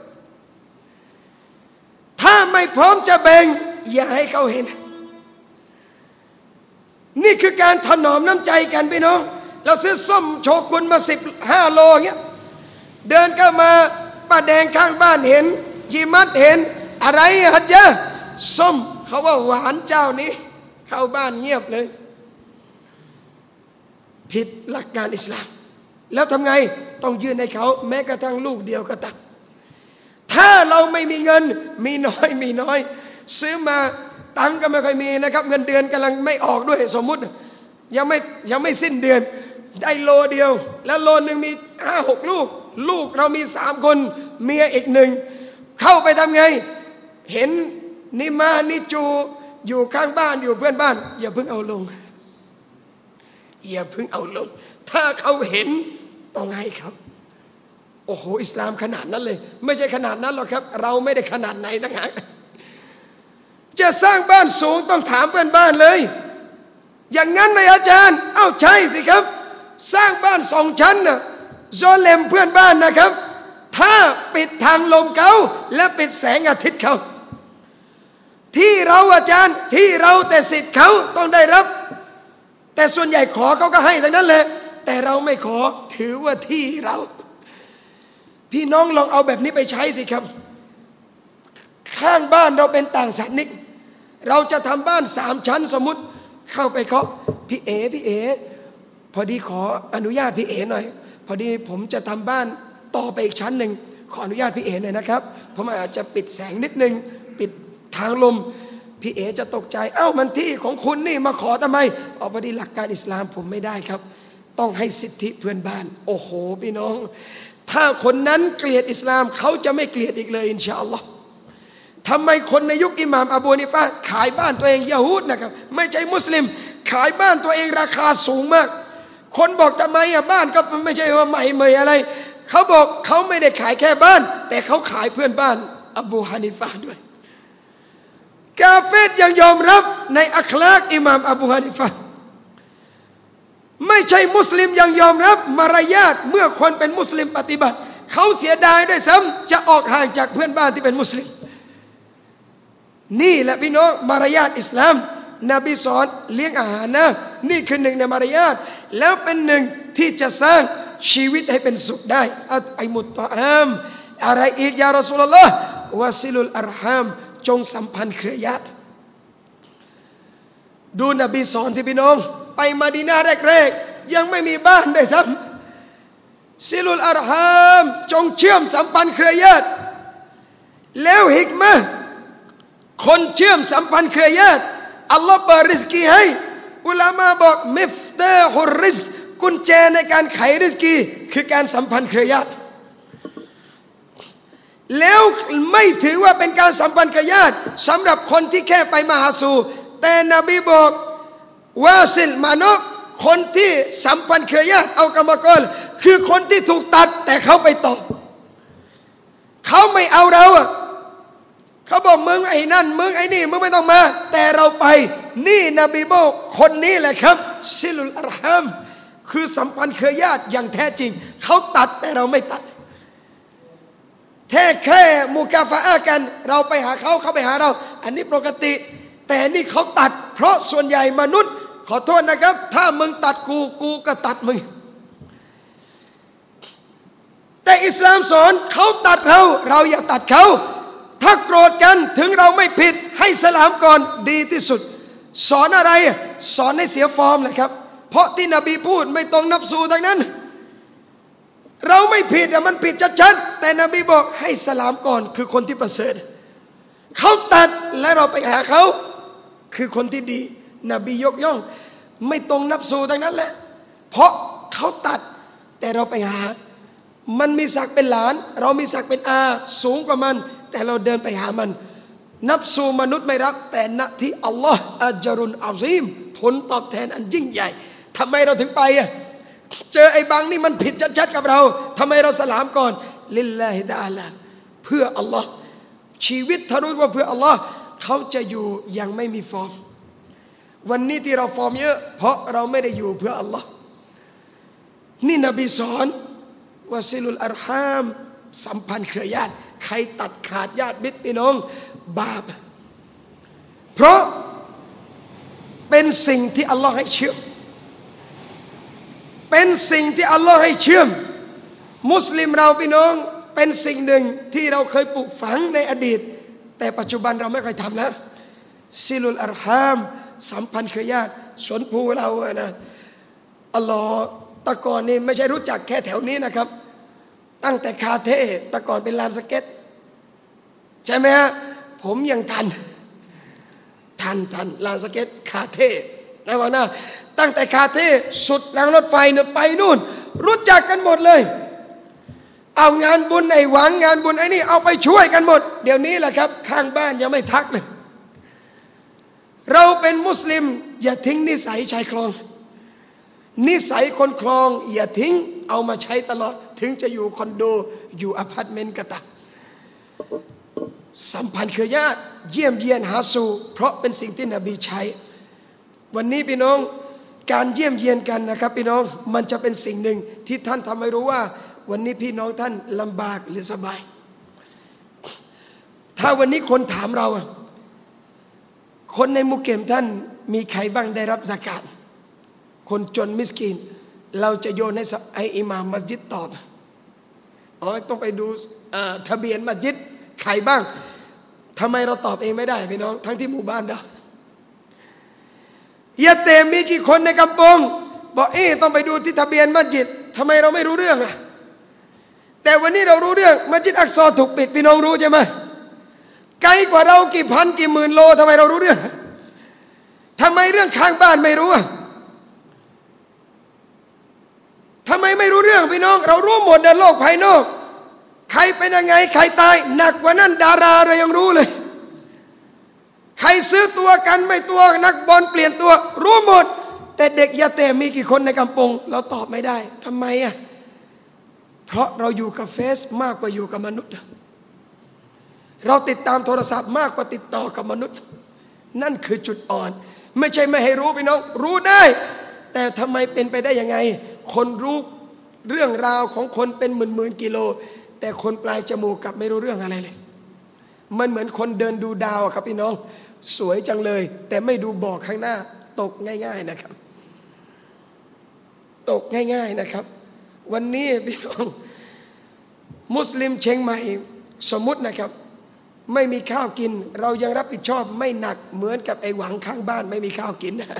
ถ้าไม่พร้อมจะแบ่งอย่าให้เขาเห็นนี่คือการถนอมน้ำใจกันพี่น้องเราซื้อส้มโชกุนมา15 โลเงี้ยเดินเข้ามาป้าแดงข้างบ้านเห็นยีมัดเห็นอะไรฮัจญะส้มเขาว่าหวานเจ้านี้เข้าบ้านเงียบเลยผิดหลักการอิสลามแล้วทำไงต้องยื่นให้เขาแม้กระทั่งลูกเดียวก็ตามถ้าเราไม่มีเงินมีน้อยซื้อมาตังก็ไม่ค่อยมีนะครับเงินเดือนกำลังไม่ออกด้วยสมมุติยังไม่สิ้นเดือนได้โลเดียวแล้วโลนึงมี5-6 ลูกเรามี3 คนเมียอีก1เข้าไปทำไงเห็นนิมานิจูอยู่ข้างบ้านอยู่เพื่อนบ้านอย่าเพิ่งเอาลงถ้าเขาเห็นต้องให้เขาโอ้โหอิสลามขนาดนั้นเลยไม่ใช่ขนาดนั้นหรอกครับเราไม่ได้ขนาดไหนต่างหากจะสร้างบ้านสูงต้องถามเพื่อนบ้านเลยอย่างนั้นไหมอาจารย์เอ้าใช่สิครับสร้างบ้าน2 ชั้นน่ะโซเลมเพื่อนบ้านนะครับถ้าปิดทางลมเขาและปิดแสงอาทิตย์เขาที่เราอาจารย์ที่เราแต่สิทธิ์เขาต้องได้รับแต่ส่วนใหญ่ขอเขาก็ให้ทั้งนั้นแหละแต่เราไม่ขอถือว่าที่เราพี่น้องลองเอาแบบนี้ไปใช้สิครับข้างบ้านเราเป็นต่างศาสนิกเราจะทำบ้าน3 ชั้นสมมุติเข้าไปเคาะพี่เอพอดีขออนุญาตพี่เอหน่อยพอดีผมจะทำบ้านต่อไปอีกชั้นหนึ่งขออนุญาตพี่เอหน่อยนะครับผมอาจจะปิดแสงนิดนึงปิดทางลมพี่เอจะตกใจเอ้ามันที่ของคุณนี่มาขอทำไมพอดีหลักการอิสลามผมไม่ได้ครับต้องให้สิทธิเพื่อนบ้านโอ้โหพี่น้องถ้าคนนั้นเกลียดอิสลามเขาจะไม่เกลียดอีกเลยอินชาอัลลอฮ์ทำไมคนในยุคอิหม่ามอบูฮานิฟะห์ขายบ้านตัวเองยะฮูดนะครับไม่ใช่มุสลิมขายบ้านตัวเองราคาสูงมากคนบอกทำไมบ้านก็ไม่ใช่ว่าใหม่เมยอะไรเขาบอกเขาไม่ได้ขายแค่บ้านแต่เขาขายเพื่อนบ้านอบูฮานิฟะห์ด้วยกาเฟรยังยอมรับในอัคลากอิหม่ามอบูฮานิฟะห์ไม่ใช่มุสลิมยังยอมรับมารยาทเมื่อคนเป็นมุสลิมปฏิบัติเขาเสียดายด้วยซ้ำจะออกห่างจากเพื่อนบ้านที่เป็นมุสลิมนี่แหละพี่น้องมารยาทอิสลามนบีสอนเลี้ยงอาหารนะนี่คือหนึ่งในมารยาทแล้วเป็นหนึ่งที่จะสร้างชีวิตให้เป็นสุขได้ไอมุตตะอามอะไรอีกยารอซูลุลลอฮ์วะซิลุลอัรฮามจงสัมพันธ์เครือญาติดูนบีสอนที่พี่น้องไปมะดีนะห์แรกๆยังไม่มีบ้านด้วยซ้ำซิลุลอัรฮามจงเชื่อมสัมพันธ์เครือญาติแล้วฮิกมะห์คนเชื่อมสัมพันธ์เครือญาติอัลลอฮ์เปิดริสกีให้อุลามะบอกมิฟตาฮุรริซกกุญแจในการไขริสกีคือการสัมพันธ์เครือญาติแล้วไม่ถือว่าเป็นการสัมพันธ์เครือญาติสำหรับคนที่แค่ไปมาหาสู่แต่นบีบอกวาซิลมาโนคนที่สัมพันธ์เครือญาติเอากรรมกรคือคนที่ถูกตัดแต่เขาไปต่อเขาไม่เอาเราเขาบอกมึงไอ้นั่นมึงไอ้นี่มึงไม่ต้องมาแต่เราไปนี่นบีบอกคนนี้แหละครับซิลุลอัรฮามคือสัมพันธ์เครือญาติอย่างแท้จริงเขาตัดแต่เราไม่ตัดแค่มุกาฟะอากันเราไปหาเขาเขาไปหาเราอันนี้ปกติแต่นี่เขาตัดเพราะส่วนใหญ่มนุษย์ขอโทษนะครับถ้ามึงตัดกูก็ตัดมึงแต่อิสลามสอนเขาตัดเราอย่าตัดเขาถ้าโกรธกันถึงเราไม่ผิดให้สลามก่อนดีที่สุดสอนอะไรสอนให้เสียฟอร์มเลยครับเพราะที่นบีพูดไม่ตรงนับสูทั้งนั้นเราไม่ผิดมันผิดชัดๆแต่นบีบอกให้สลามก่อนคือคนที่ประเสริฐเขาตัดและเราไปหาเขาคือคนที่ดีนบียกย่องไม่ตรงนับสูทั้งนั้นแหละเพราะเขาตัดแต่เราไปหามันมีศักดิ์เป็นหลานเรามีศักดิ์เป็นอาสูงกว่ามันแต่เราเดินไปหามันนับสูมนุษย์ไม่รักแต่ณที่อัลลอฮ์อัจรุนอาซีมผลตอบแทนอันยิ่งใหญ่ทำไมเราถึงไปเจอไอ้บางนี่มันผิดชัดๆกับเราทำไมเราสลามก่อนลิลลาฮิตะอาลาเพื่ออัลลอฮ์ชีวิตถ้ารู้ว่าเพื่ออัลลอฮ์เขาจะอยู่อย่างไม่มีฟอร์มวันนี้ที่เราฟอร์มเยอะเพราะเราไม่ได้อยู่เพื่ออัลลอฮ์นี่นบีสอนวะซิลุลอัรฮามสัมพันธ์เครือญาติใครตัดขาดญาติมิตรพี่น้องบาปเพราะเป็นสิ่งที่อัลลอฮ์ให้เชื่อมเป็นสิ่งที่อัลลอฮ์ให้เชื่อมมุสลิมเราพี่น้องเป็นสิ่งหนึ่งที่เราเคยปลูกฝังในอดีตแต่ปัจจุบันเราไม่ค่อยทำแล้วซิลุลอัรฮามสัมพันธ์เครือญาติสวนภูเรานะอัลลอฮ์ตะกอนนี่ไม่ใช่รู้จักแค่แถวนี้นะครับตั้งแต่คาเท่ตะกอนเป็นลานสเก็ตใช่ไหมฮะผมยังทันลานสเก็ตคาเท่นะวะนะตั้งแต่คาเท่สุดรางรถไฟเนี่ยไปนู่นรู้จักกันหมดเลยเอางานบุญไอ้หวังงานบุญไอ้นี่เอาไปช่วยกันหมดเดี๋ยวนี้แหละครับข้างบ้านยังไม่ทักเลยเราเป็นมุสลิมอย่าทิ้งนิสัยชายคลองนิสัยคนคลองอย่าทิ้งเอามาใช้ตลอดถึงจะอยู่คอนโดอยู่อพาร์ตเมนต์ก็ตามสัมพันธ์เครือญาติเยี่ยมเยียนหาสู่เพราะเป็นสิ่งที่นบีใช้วันนี้พี่น้องการเยี่ยมเยียนกันนะครับพี่น้องมันจะเป็นสิ่งหนึ่งที่ท่านทำให้รู้ว่าวันนี้พี่น้องท่านลำบากหรือสบายถ้าวันนี้คนถามเราคนในมุกเกมท่านมีใครบ้างได้รับซะกาตคนจนมิสกีนเราจะโยนให้อิหม่ามมัสยิดตอบต้องไปดูทะเบียนมัสยิดใครบ้างทำไมเราตอบเองไม่ได้พี่น้องทั้งที่หมู่บ้านเรายะเตมมีกี่คนในกำปงบอกต้องไปดูที่ทะเบียนมัสยิดทำไมเราไม่รู้เรื่องอ่ะแต่วันนี้เรารู้เรื่องมัสยิดอักซอถูกปิดพี่น้องรู้ใช่ไหมไกลกว่าเรากี่พันกี่หมื่นโลทำไมเรารู้เรื่องทำไมเรื่องข้างบ้านไม่รู้อ่ะทำไมไม่รู้เรื่องพี่น้องเรารู้หมดในโลกภายนอกใครเป็นยังไงใครตายหนักกว่านั้นดาราเรายังรู้เลยใครซื้อตัวกันไม่ตัวนักบอลเปลี่ยนตัวรู้หมดแต่เด็กยาเตมีกี่คนในกำปงเราตอบไม่ได้ทำไมอ่ะเพราะเราอยู่กับเฟซมากกว่าอยู่กับมนุษย์เราติดตามโทรศัพท์มากกว่าติดต่อกับมนุษย์นั่นคือจุดอ่อนไม่ใช่ไม่ให้รู้พี่น้องรู้ได้แต่ทำไมเป็นไปได้ยังไงคนรู้เรื่องราวของคนเป็นหมื่นกิโลแต่คนปลายจมูกกลับไม่รู้เรื่องอะไรเลยมันเหมือนคนเดินดูดาวครับพี่น้องสวยจังเลยแต่ไม่ดูบอกข้างหน้าตกง่ายๆนะครับตกง่ายๆนะครับวันนี้พี่น้องมุสลิมเชียงใหม่สมมุตินะครับไม่มีข้าวกินเรายังรับผิดชอบไม่หนักเหมือนกับไอ้หวังข้างบ้านไม่มีข้าวกินนะ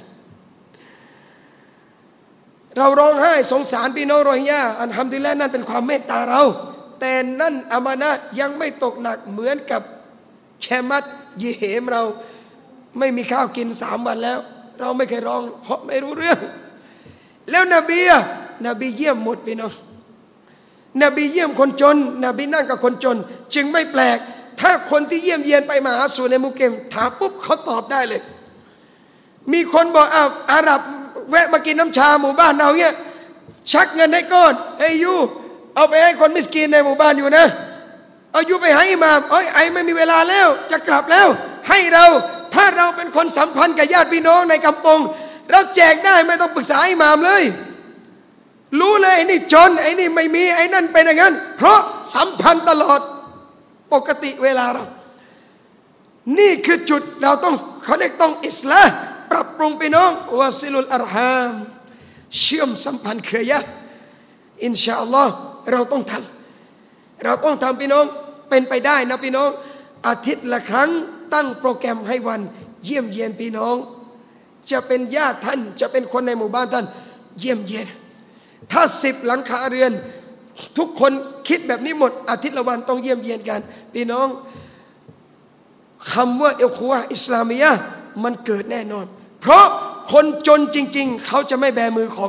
เราร้องไห้สงสารพี่น้องโรฮิงญาอัลฮัมดุลิลละห์นั่นเป็นความเมตตาเราแต่นั่นอามานะห์ยังไม่ตกหนักเหมือนกับแชมัดยีเหมเราไม่มีข้าวกิน3 วันแล้วเราไม่เคยร้องเพราะไม่รู้เรื่องแล้วนบีเยี่ยมหมดพี่น้องนบีเยี่ยมคนจนนบีนั่งกับคนจนจึงไม่แปลกถ้าคนที่เยี่ยมเยียนไปมาหาสู่ในมุเกมถามปุ๊บเขาตอบได้เลยมีคนบอกอาหรับแวะมากินน้ำชาหมู่บ้านเราเนี่ยชักเงินให้ก้อนยูเอาไปให้คนมิสกีนในหมู่บ้านอยู่นะเอายูไปให้อิหม่ามไอ้ไม่มีเวลาแล้วจะกลับแล้วให้เราถ้าเราเป็นคนสัมพันธ์กับญาติพี่น้องในกำปงเราแจกได้ไม่ต้องปรึกษาอิหม่ามเลยรู้เลยไอ้นี่จนไอ้นี่ไม่มีไอ้นั่นเป็นอย่างนั้นเพราะสัมพันธ์ตลอดปกติเวลาเรานี่คือจุดเราเขาเรียกต้องอิสลามปรับปรุงพี่น้องวาซิลุลอัรฮามเชื่อมสัมพันธ์เครือญาติอินชาอัลลอฮ์เราต้องทำพี่น้องเป็นไปได้นะพี่น้องอาทิตย์ละครั้งตั้งโปรแกรมให้วันเยี่ยมเยียนพี่น้องจะเป็นญาติท่านจะเป็นคนในหมู่บ้านท่านเยี่ยมเยียนถ้า10 หลังคาเรือนทุกคนคิดแบบนี้หมดอาทิตย์ละวันต้องเยี่ยมเยียนกันพี่น้องคำว่าอิควะห์อิสลามียะห์มันเกิดแน่นอนเพราะคนจนจริงๆเขาจะไม่แบมือขอ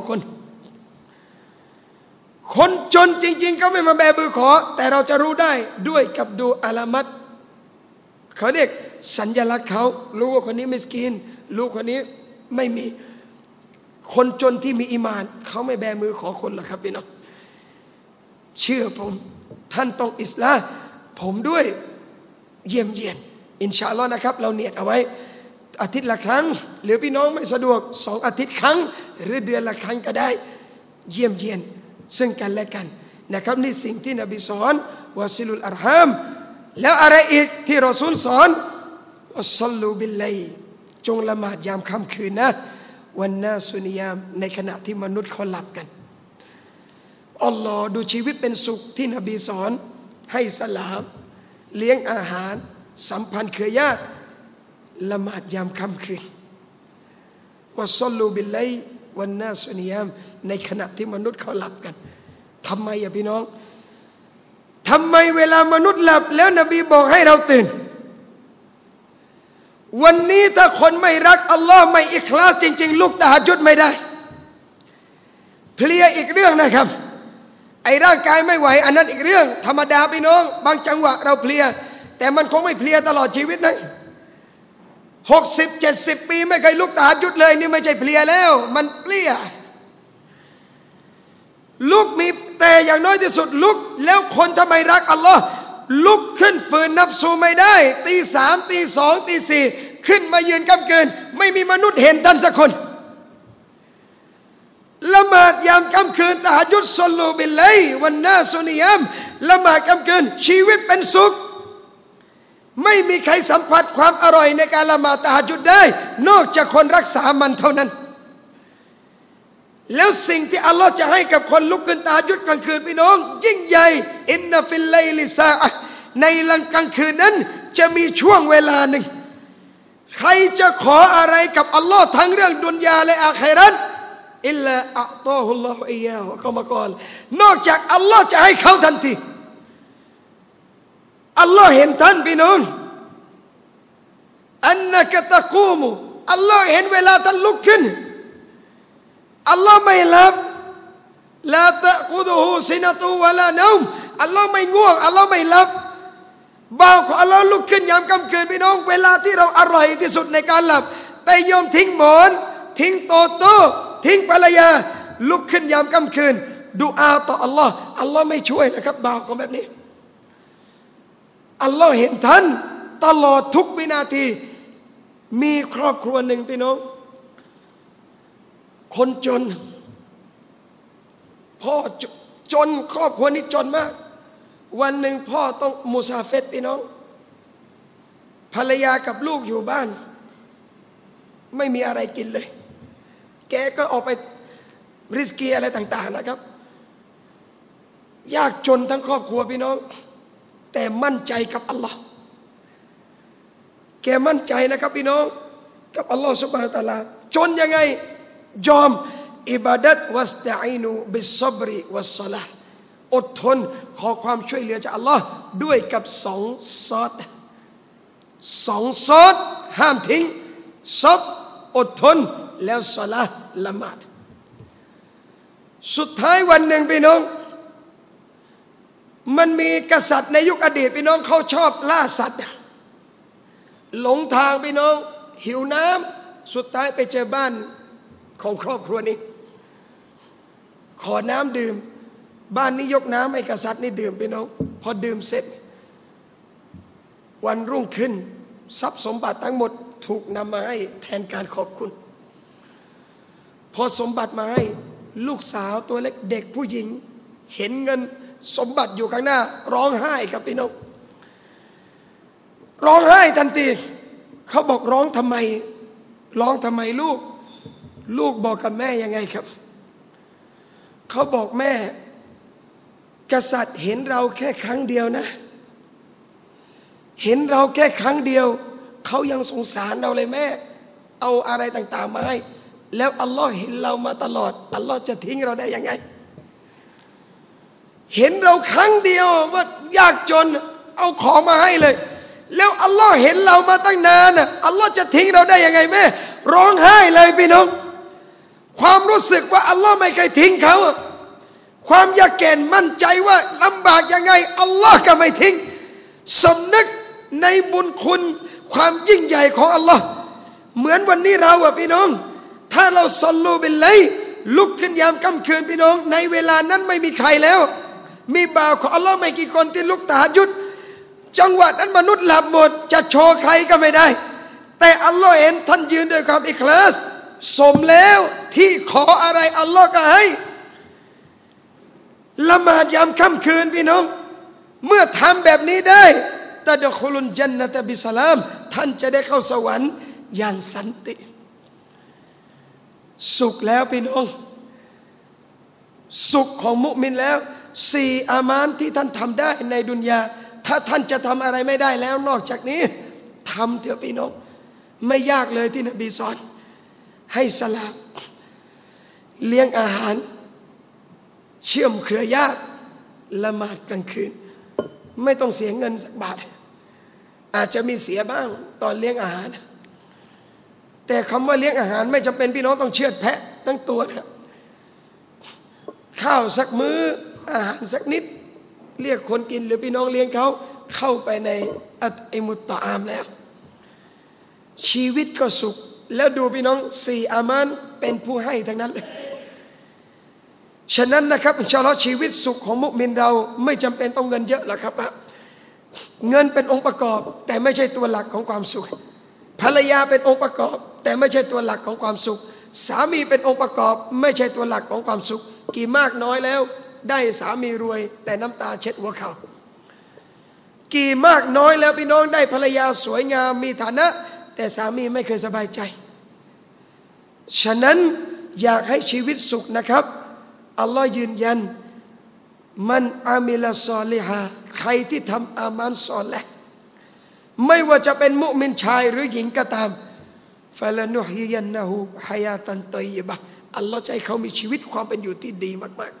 คนจนจริงๆก็ไม่มาแบมือขอแต่เราจะรู้ได้ด้วยกับดูอะลามัตเขาเรียกสัญลักษณ์เขารู้ว่าคนนี้มิสกีนรู้คนนี้ไม่มีคนจนที่มีอีมานเขาไม่แบมือขอคนหรอกครับพี่น้องเชื่อผมท่านต้องอิสลามผมด้วยเยี่ยมเยียนอินชาอัลลอฮ์นะครับเราเนียดเอาไว้อาทิตย์ละครั้งหรือพี่น้องไม่สะดวก2 อาทิตย์ครั้งหรือเดือนละครั้งก็ได้เยี่ยมเยียนซึ่งกันและกันนะครับนี่สิ่งที่นบีสอนวาซิลุลอัรฮามแล้วอะไรอีกที่รอซูลสอนอัศลลูบิลไลจงละหมาดยามค่ำคืนนะวันนาสุนิยามในขณะที่มนุษย์เขาหลับกันอัลลอฮ์ดูชีวิตเป็นสุขที่นบีสอนให้สลามเลี้ยงอาหารสัมพันธ์เครือญาติละหมาดยามค่ำคืนวัศลลูบิลไลวันนาสุนิยามในขณะที่มนุษย์เขาหลับกันทำไมอะพี่น้องทำไมเวลามนุษย์หลับแล้วนบีบอกให้เราตื่นวันนี้ถ้าคนไม่รักอัลลอฮ์ไม่อิคลาสจริงๆลุกตะฮัจญุดไม่ได้เพลียอีกเรื่องนะครับไอ้ร่างกายไม่ไหวอันนั้นอีกเรื่องธรรมดาพี่น้องบางจังหวะเราเพลียแต่มันคงไม่เพลียตลอดชีวิตนะ60-70 ปีไม่เคยลุกตะฮัจญุดเลยนี่ไม่ใช่เพลียแล้วมันเปลี้ยลุกมีแต่อย่างน้อยที่สุดลุกแล้วคนทำไมรักอัลลอฮ์ลุกขึ้นฝืนนับสูไม่ได้ตี 3 ตี 2 ตี 4ขึ้นมายืนกำเกินไม่มีมนุษย์เห็นท่านสักคนละหมาดยามค่ำคืนตะฮัจญุดศอลลูบิลไลวันนาสุนิยามละหมาดค่ำคืนชีวิตเป็นสุขไม่มีใครสัมผัสความอร่อยในการละหมาดตะฮัจญุดได้นอกจากคนรักษามันเท่านั้นแล้วสิ่งที่อัลลอฮ์จะให้กับคนลุกขึ้นตะฮัจญุดกลางคืนพี่น้องยิ่งใหญ่อินนะฟิลไลลิซาอะห์ในกลางคืนนั้นจะมีช่วงเวลาหนึ่งใครจะขออะไรกับอัลลอฮ์ทั้งเรื่องดุนยาและอาคิเราะห์อิลลาอัอตอฮุลลอฮุอิยาฮุก็มาก่อนนอกจากอัลลอฮ์จะให้เขาทันทีอัลลอฮ์เห็นท่านพี่น้องอันนะกะตะกูมุอัลลอฮ์เห็นเวลาท่านลุกขึ้นอัลลอฮ์ไม่หลับลาตะกุดุฮูซินะตุวะลานัมอัลลอฮ์ไม่ง่วงอัลลอฮ์ไม่หลับบ่าวของอัลลอฮ์ลุกขึ้นยามค่ำคืนพี่น้องเวลาที่เราอร่อยที่สุดในการหลับแต่ยอมทิ้งหมอนทิ้งโตโต้ทิ้งภรรยาลุกขึ้นยามค่ำคืนดุอาต่ออัลลอฮ์อัลลอฮ์ไม่ช่วยนะครับบ่าวของแบบนี้อัลลอฮ์เห็นท่านตลอดทุกวินาทีมีครอบครัวหนึ่งพี่น้องคนจนพ่อจนครอบครัวนี้จนมากวันหนึ่งพ่อต้องมุซาเฟรพี่น้องภรรยากับลูกอยู่บ้านไม่มีอะไรกินเลยแกก็ออกไปริสกีอะไรต่างๆนะครับยากจนทั้งครอบครัวพี่น้องแต่มั่นใจกับอัลลอฮ์แกมั่นใจนะครับพี่น้องกับอัลลอฮ์ซุบฮานะฮูวะตะอาลาจนยังไงยอมอิบาดัตวัสตะอีนูบิศศบริวัสศอลาห์อดทนขอความช่วยเหลือจากอัลลอฮ์ด้วยกับสองซอดห้ามทิ้งซับอดทนแล้วศอลาห์ละหมาดสุดท้ายวันหนึ่งพี่น้องมันมีกษัตริย์ในยุคอดีตพี่น้องเขาชอบล่าสัตว์หลงทางพี่น้องหิวน้ำสุดท้ายไปเจอบ้านของครอบครัวนี้ขอน้ำดื่มบ้านนี้ยกน้ำให้กษัตริย์นี่ดื่มพี่น้องพอดื่มเสร็จวันรุ่งขึ้นทรัพย์สมบัติทั้งหมดถูกนำมาให้แทนการขอบคุณพอสมบัติมาให้ลูกสาวตัวเล็กเด็กผู้หญิงเห็นเงินสมบัติอยู่ข้างหน้าร้องไห้ครับพี่น้องร้องไห้ทันทีเขาบอกร้องทำไมลูกบอกกับแม่ยังไงครับเขาบอกแม่กษัตริย์เห็นเราแค่ครั้งเดียวนะเห็นเราแค่ครั้งเดียวเขายังสงสารเราเลยแม่เอาอะไรต่างๆมาให้แล้วอัลลอฮ์เห็นเรามาตลอดอัลลอฮ์จะทิ้งเราได้ยังไงเห็นเราครั้งเดียวว่ายากจนเอาของมาให้เลยแล้วอัลลอฮ์เห็นเรามาตั้งนานอัลลอฮ์จะทิ้งเราได้ยังไงแม่ร้องไห้เลยพี่น้องความรู้สึกว่าอัลลอฮ์ไม่เคยทิ้งเขาความยากแก่นมั่นใจว่าลำบากยังไงอัลลอฮ์ก็ไม่ทิ้งสำนึกในบุญคุณความยิ่งใหญ่ของอัลลอฮ์เหมือนวันนี้เราพี่น้องถ้าเราศ็อลลูบิลไลล์ลุกขึ้นยามค่ำคืนพี่น้องในเวลานั้นไม่มีใครแล้วมีบ่าวของอัลลอฮ์ไม่กี่คนที่ลุกตะฮัจญุดจังหวะนั้นมนุษย์หลับหมดจะโชว์ใครก็ไม่ได้แต่อัลลอฮ์เห็นท่านยืนด้วยความอิคลาสสมแล้วที่ขออะไรอัลลอฮ์ก็ให้ละหมาดยามค่ำคืนพี่น้องเมื่อทำแบบนี้ได้ตะดคุลุนญันนะตะบิสลามท่านจะได้เข้าสวรรค์อย่างสันติสุขแล้วพี่น้องสุขของมุมินแล้ว4 อามานที่ท่านทำได้ในดุนยาถ้าท่านจะทำอะไรไม่ได้แล้วนอกจากนี้ทำเถอะพี่น้องไม่ยากเลยที่นบีสอนให้สลามเลี้ยงอาหารเชื่อมเครือญาติละหมาดกลางคืนไม่ต้องเสียเงินสักบาทอาจจะมีเสียบ้างตอนเลี้ยงอาหารแต่คำว่าเลี้ยงอาหารไม่จำเป็นพี่น้องต้องเชือดแพะทั้งตัวนะข้าวสักมื้ออาหารสักนิดเรียกคนกินหรือพี่น้องเลี้ยงเขาเข้าไปในอัตอิมุตตะอามแล้วชีวิตก็สุขแล้วดูพี่น้อง4 อามานเป็นผู้ให้ทั้งนั้นเลยฉะนั้นนะครับอินชาอัลลอฮ์ชีวิตสุขของมุมินเราไม่จำเป็นต้องเงินเยอะหรอกครับเงินเป็นองค์ประกอบแต่ไม่ใช่ตัวหลักของความสุขภรรยาเป็นองค์ประกอบแต่ไม่ใช่ตัวหลักของความสุขสามีเป็นองค์ประกอบไม่ใช่ตัวหลักของความสุขกี่มากน้อยแล้วได้สามีรวยแต่น้ำตาเช็ดหัวเขากี่มากน้อยแล้วพี่น้องได้ภรรยาสวยงามมีฐานะแต่สามีไม่เคยสบายใจฉะนั้นอยากให้ชีวิตสุขนะครับอัลลอฮ์ยืนยันมันอามิลาซอลิฮาใครที่ทำอามันซอลิฮ์ไม่ว่าจะเป็นมุมินชายหรือหญิงก็ตามฟะลานุฮิยันนะฮูฮายาตันตัยบะห์อัลลอฮ์จะให้เขามีชีวิตความเป็นอยู่ที่ดีมาก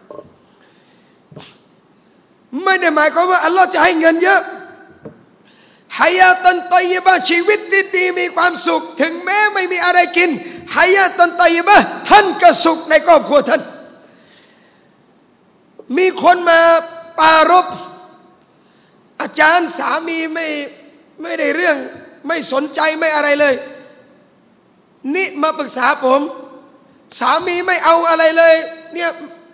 ๆไม่ได้หมายความว่าอัลลอฮ์จะให้เงินเยอะฮายาตันตัยบะห์ชีวิตดีๆมีความสุขถึงแม้ไม่มีอะไรกินฮายาตันตัยบะห์ท่านก็สุขในครอบครัวท่านมีคนมาปารภอาจารย์สามีไม่ได้เรื่องไม่สนใจไม่อะไรเลยนี่มาปรึกษาผมสามีไม่เอาอะไรเลยเนี่ย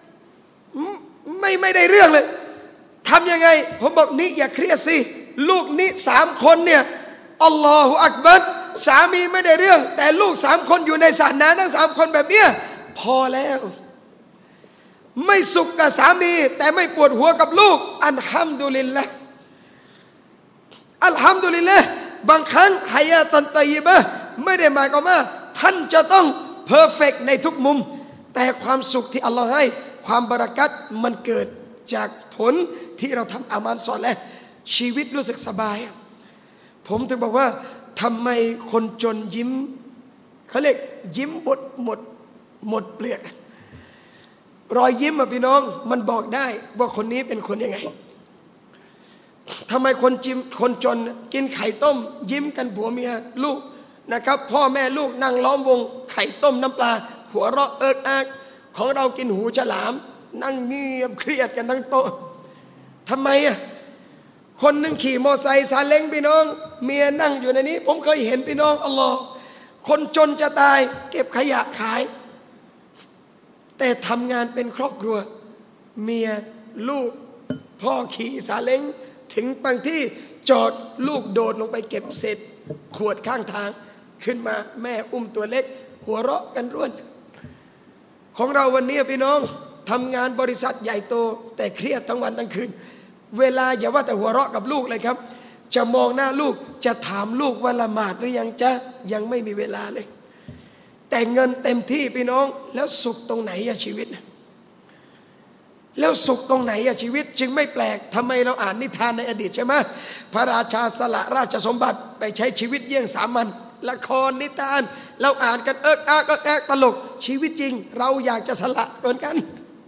ไม่ได้เรื่องเลยทำยังไงผมบอกนี่อย่าเครียดสิลูกนี่3 คนเนี่ยอัลลอฮฺอักบัรสามีไม่ได้เรื่องแต่ลูก3 คนอยู่ในศาสนาทั้ง3 คนแบบเนี้ยพอแล้วไม่สุขกับสามีแต่ไม่ปวดหัวกับลูกอัลฮัมดุลิลละอัลฮัมดุลิลละบางครั้งฮายาตันตัยบะห์ไม่ได้หมายความว่าท่านจะต้องเพอร์เฟกต์ในทุกมุมแต่ความสุขที่อัลลอฮ์ให้ความบารักัตมันเกิดจากผลที่เราทำอามันซอลิฮ์ชีวิตรู้สึกสบายผมถึงบอกว่าทำไมคนจนยิ้มเขาเรียกยิ้มหมดเปลือกรอยยิ้มพี่น้องมันบอกได้ว่าคนนี้เป็นคนยังไงทำไมคนจนกินไข่ต้มยิ้มกันผัวเมียลูกนะครับพ่อแม่ลูกนั่งล้อมวงไข่ต้มน้ำปลาหัวเราะเอิกอักของเรากินหูฉลามนั่งเงียบเครียดกันทั้งโต๊ะทำไมคนหนึ่งขี่มอไซค์ซาเล้งพี่น้องเมียนั่งอยู่ในนี้ผมเคยเห็นพี่น้องอัลลอฮ์คนจนจะตายเก็บขยะขายแต่ทำงานเป็นครอบครัวเมียลูกพ่อขี่ซาเล้งถึงบางที่จอดลูกโดดลงไปเก็บเศษขวดข้างทางขึ้นมาแม่อุ้มตัวเล็กหัวเราะกันร่วนของเราวันนี้พี่น้องทำงานบริษัทใหญ่โตแต่เครียดทั้งวันทั้งคืนเวลาอย่าว่าแต่หัวเราะกับลูกเลยครับจะมองหน้าลูกจะถามลูกว่าละหมาดหรือยังจะยังไม่มีเวลาเลยแต่เงินเต็มที่พี่น้องแล้วสุขตรงไหนชีวิตแล้วสุขตรงไหนชีวิตจึงไม่แปลกทำไมเราอ่านนิทานในอดีตใช่ไหมพระราชาสละราชสมบัติไปใช้ชีวิตเยี่ยงสามัญละครนิทานเราอ่านกันเอิกอักตลกชีวิตจริงเราอยากจะสละเหมือนกัน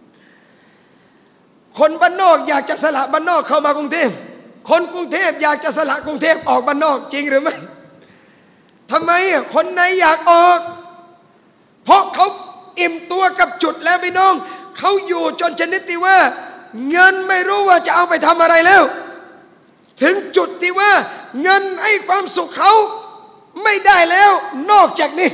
คนบ้านนอกอยากจะสละบ้านนอกเข้ามากรุงเทพคนกรุงเทพอยากจะสละกรุงเทพออกบ้านนอกจริงหรือไม่ทำไมคนไหนอยากออกเพราะเขาอิ่มตัวกับจุดแล้วพี่น้องเขาอยู่จนชนิดที่ว่าเงินไม่รู้ว่าจะเอาไปทำอะไรแล้วถึงจุดที่ว่าเงินให้ความสุขเขาไม่ได้แล้วนอกจากนี้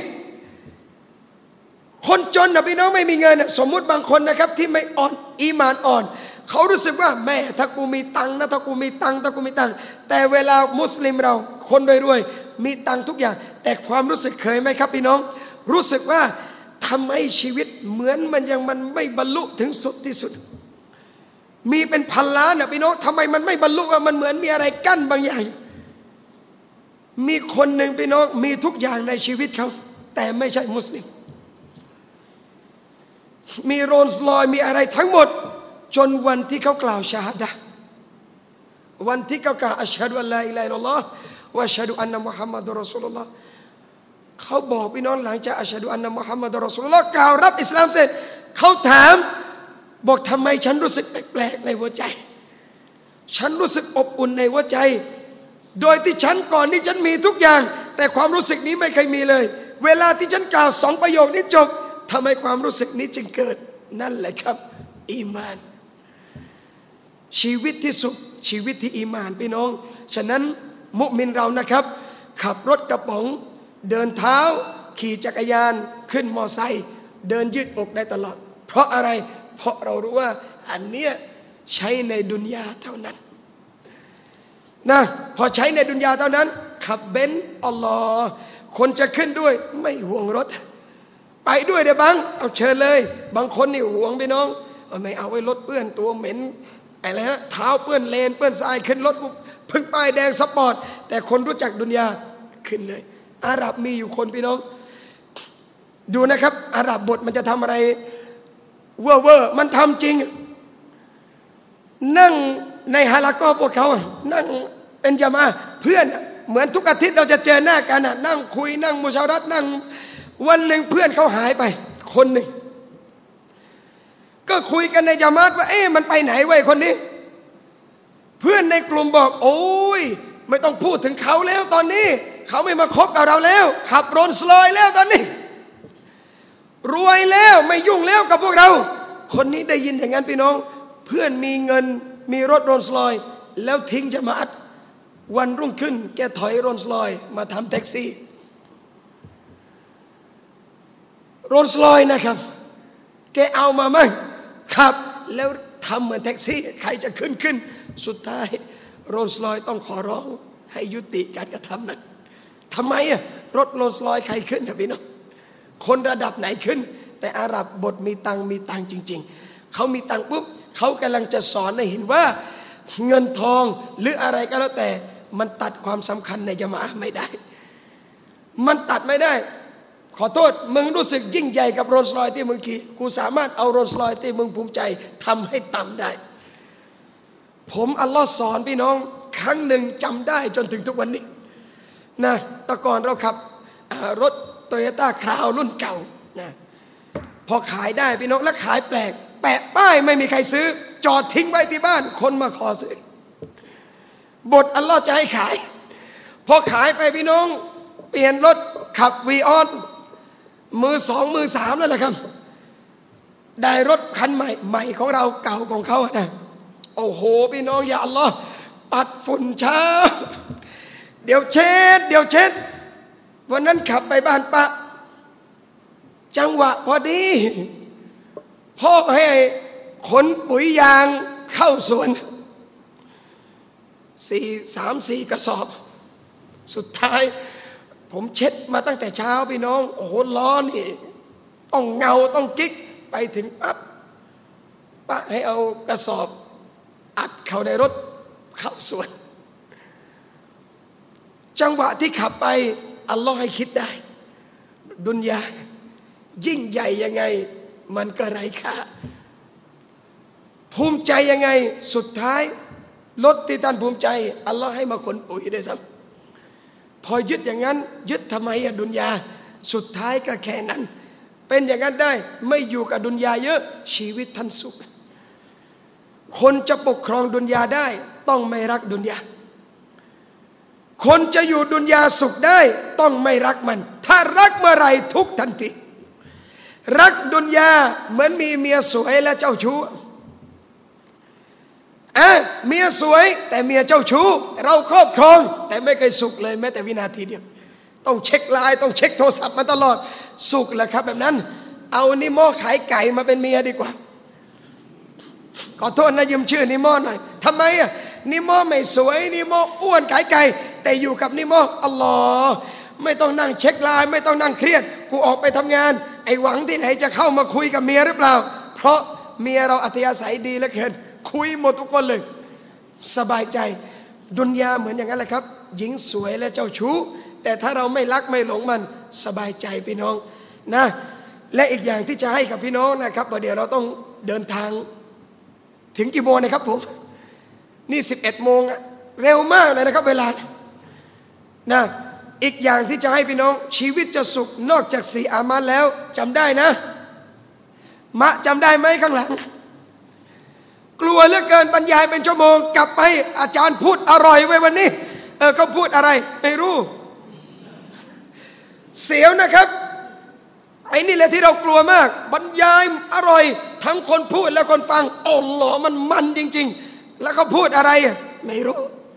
คนจนพี่น้องไม่มีเงินสมมุติบางคนนะครับที่ไม่อ่อนอีหม่านอ่อนเขารู้สึกว่าแม่ถ้ากูมีตังค์นะถ้ากูมีตังค์แต่เวลามุสลิมเราคนรวยๆมีตังค์ทุกอย่างแต่ความรู้สึกเคยไหมครับพี่น้องรู้สึกว่าทำให้ชีวิตเหมือนมันไม่บรรลุถึงสุดที่สุดมีเป็นพันล้านพี่น้องทำไมมันไม่บรรลุมันเหมือนมีอะไรกั้นบางอย่างมีคนหนึ่งพี่น้องมีทุกอย่างในชีวิตเขาแต่ไม่ใช่มุสลิมมีโรลส์รอยซ์มีอะไรทั้งหมดจนวันที่เขากล่าวชาฮาดะห์วันที่เขากล่าวอัชฮะดุอัลลอฮฺอิลาฮะอิลลัลลอฮฺวะอัชฮะดุอันนะมุฮัมมัดุรอซูลุลลอฮฺเขาบอกพี่น้องหลังจากอัชฮะดุอันนะมุฮัมมัดุรอซูลุลลอฮฺกล่าวรับอิสลามเสร็จเขาถามบอกทำไมฉันรู้สึกแปลกๆในหัวใจฉันรู้สึกอบอุ่นในหัวใจโดยที่ฉันก่อนนี้ฉันมีทุกอย่างแต่ความรู้สึกนี้ไม่เคยมีเลยเวลาที่ฉันกล่าว2 ประโยคนี้จบทำไมความรู้สึกนี้จึงเกิดนั่นแหละครับอีมานชีวิตที่สุขชีวิตที่อีมานพี่น้องฉะนั้นมุมินเรานะครับขับรถกระป๋องเดินเท้าขี่จักรยานขึ้นมอไซค์เดินยืดอกได้ตลอดเพราะอะไรเพราะเรารู้ว่าอันเนี้ยใช้ในดุนยาเท่านั้นนะพอใช้ในดุนยาเท่านั้นขับเบนซ์อัลลอฮ์คนจะขึ้นด้วยไม่ห่วงรถไปด้วยเดี๋ยวบังเอาเชิญเลยบางคนนี่ห่วงพี่น้องไม่เอาไว้รถเปื้อนตัวเหม็นอะไรฮะเท้าเปื้อนเลนเปื้อนทรายขึ้นรถเพิ่งป้ายแดงสปอร์ตแต่คนรู้จักดุนยาขึ้นเลยอาหรับมีอยู่คนพี่น้องดูนะครับอาหรับบทมันจะทำอะไรเวอร์มันทำจริงนั่งในฮาลาก็พวกเขานั่งเป็นญะมาอะห์เพื่อนเหมือนทุกอาทิตย์เราจะเจอหน้ากันนั่งคุยนั่งมุชารัตนั่งวันหนึ่งเพื่อนเขาหายไปคนหนึ่งก็คุยกันในญะมาอะห์ว่ามันไปไหนไว้คนนี้เพื่อนในกลุ่มบอกโอ้ยไม่ต้องพูดถึงเขาแล้วตอนนี้เขาไม่มาคบกับเราแล้วขับโรลส์รอยซ์แล้วตอนนี้รวยแล้วไม่ยุ่งแล้วกับพวกเราคนนี้ได้ยินอย่างนั้นพี่น้องเพื่อนมีเงินมีรถโรลส์รอยซ์แล้วทิ้งญะมาอะห์วันรุ่งขึ้นแกถอยโรลส์รอยซ์มาทำแท็กซี่โรลส์รอยซ์นะครับแกเอามามั่งขับแล้วทำเหมือนแท็กซี่ใครจะขึ้นสุดท้ายโรลส์รอยซ์ต้องขอร้องให้ยุติการกระทำนั้นทำไมรถโรลส์รอยซ์ใครขึ้นครับพี่น้องคนระดับไหนขึ้นแต่อาหรับบทมีตังจริงๆเขามีตังปุ๊บเขากำลังจะสอนให้เห็นว่าเงินทองหรืออะไรก็แล้วแต่มันตัดความสำคัญในญะมาอะห์ไม่ได้มันตัดไม่ได้ขอโทษมึงรู้สึกยิ่งใหญ่กับโรลส์รอยซ์ที่มึงขี่กูสามารถเอาโรลส์รอยซ์ที่มึงภูมิใจทำให้ต่ำได้ผมอัลลอฮ์สอนพี่น้องครั้งหนึ่งจำได้จนถึงทุกวันนี้นะแต่ก่อนเราขับรถโตโยต้าคราวรุ่นเก่านะพอขายได้พี่น้องแล้วขายแปลกแปะป้ายไม่มีใครซื้อจอดทิ้งไว้ที่บ้านคนมาขอซื้อบทอัลลอฮ์จะให้ขายพอขายไปพี่น้องเปลี่ยนรถขับวีออนมือสองมือสามแล้วแหละครับได้รถคันใหม่ของเราเก่าของเขานะโอ้โหพี่น้องอย่าอัลลอฮ์ปัดฝุ่นช้าเดี๋ยวเช็ดวันนั้นขับไปบ้านปะจังหวะพอดีพ่อให้ขนปุ๋ยยางเข้าสวน3-4 กระสอบสุดท้ายผมเช็ดมาตั้งแต่เช้าพี่น้องโอ้โหล้อนี่ต้องเงาต้องกิ๊กไปถึงปั๊บปะให้เอากระสอบอัดเข้าในรถเข้าสวนจังหวะที่ขับไปอัลลอฮ์ให้คิดได้ดุนยายิ่งใหญ่ยังไงมันก็ไร้ค่าภูมิใจยังไงสุดท้ายรถที่ท่านภูมิใจอัลลอฮ์ให้มาขนปุ๋ยได้ซ้ำพอยึดอย่างนั้นยึดทำไมดุนยาสุดท้ายก็แค่นั้นเป็นอย่างนั้นได้ไม่อยู่กับดุนยาเยอะชีวิตท่านสุขคนจะปกครองดุนยาได้ต้องไม่รักดุนยาคนจะอยู่ดุนยาสุขได้ต้องไม่รักมันถ้ารักเมื่อไรทุกทันทีรักดุนยาเหมือนมีเมียสวยและเจ้าชู้เมียสวยแต่เมียเจ้าชู้เราครอบครองแต่ไม่เคยสุขเลยแม้แต่วินาทีเดียวต้องเช็คไลน์ต้องเช็คโทรศัพท์มาตลอดสุขเหรอครับแบบนั้นเอานิโม่ขายไก่มาเป็นเมียดีกว่าขอโทษนะยืมชื่อนิโม่หน่อยทำไมนิโม่ไม่สวยนิโม่อ้วนขายไก่แต่อยู่กับนิโม่อัลลอฮ์ไม่ต้องนั่งเช็คไลน์ไม่ต้องนั่งเครียดกูออกไปทำงานไอ้หวังที่ไหนจะเข้ามาคุยกับเมียหรือเปล่าเพราะเมียเราอัธยาศัยดีเหลือเกินคุยหมดทุกคนเลยสบายใจดุนยาเหมือนอย่างนั้นแหละครับหญิงสวยและเจ้าชู้แต่ถ้าเราไม่รักไม่หลงมันสบายใจพี่น้องนะและอีกอย่างที่จะให้กับพี่น้องนะครับเดี๋ยวเราต้องเดินทางถึงกี่โมงนะครับผมนี่11 โมงเร็วมากเลยนะครับเวลานะอีกอย่างที่จะให้พี่น้องชีวิตจะสุขนอกจาก4 อามัลแล้วจำได้นะมะจำได้ไหมข้างหลังกลัวเหลือเกินบรรยายเป็นชั่วโมงกลับไปอาจารย์พูดอร่อยไว้วันนี้เขาพูดอะไรไม่รู้เสียวนะครับไอ้นี่แหละที่เรากลัวมากบรรยายอร่อยทั้งคนพูดและคนฟังอัลลอฮ์มันจริงๆแล้วก็พูดอะไรไม่รู้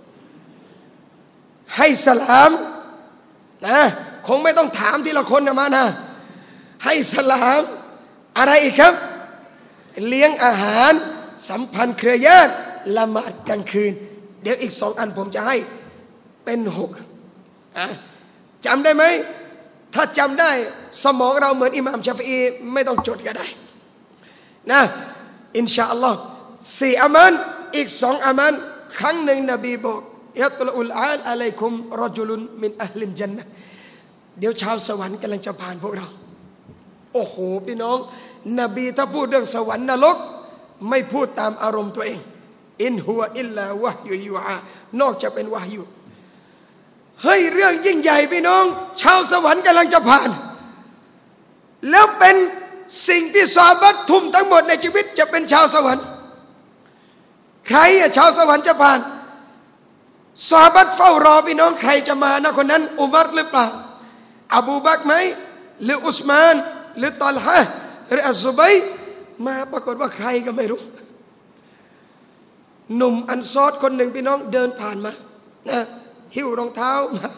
ให้สลามนะคงไม่ต้องถามทีละคนนะมานะให้สลามอะไรอีกครับเลี้ยงอาหารสัมพันธ์เครือญาติละหมาดกลางคืนเดี๋ยวอีก2 อันผมจะให้เป็น6จำได้ไหมถ้าจำได้สมองเราเหมือนอิหม่ามชาฟิอีไม่ต้องจดก็ได้นะอินชาอัลลอฮ์4 อามันอีก2 อามันครั้งหนึ่งนบีบอกยัตลุลอาลอะลัยกุมรจุลุนมินอัลลินจันนะห์เดี๋ยวชาวสวรรค์กำลังจะผ่านพวกเราโอ้โหพี่น้องนบีถ้าพูดเรื่องสวรรค์นรกไม่พูดตามอารมณ์ตัวเองอินฮัวอิลลาวะฮยุยูอานอกจากเป็นวะฮยุเฮ้ยเรื่องยิ่งใหญ่พี่น้องชาวสวรรค์กำลังจะผ่านแล้วเป็นสิ่งที่ซอฮาบะห์ทุ่มทั้งหมดในชีวิตจะเป็นชาวสวรรค์ใครอะชาวสวรรค์จะผ่านซอฮาบะห์เฝ้ารอพี่น้องใครจะมานะคนนั้นอุมัรหรือเปล่าอบูบักรไหมหรืออุสมานหรือตอลฮะหรืออัซซุบัยมาปรากฏว่าใครก็ไม่รู้หนุ่มอันซอดคนหนึ่งพี่น้องเดินผ่านมานะหิ้วรองเท้ามา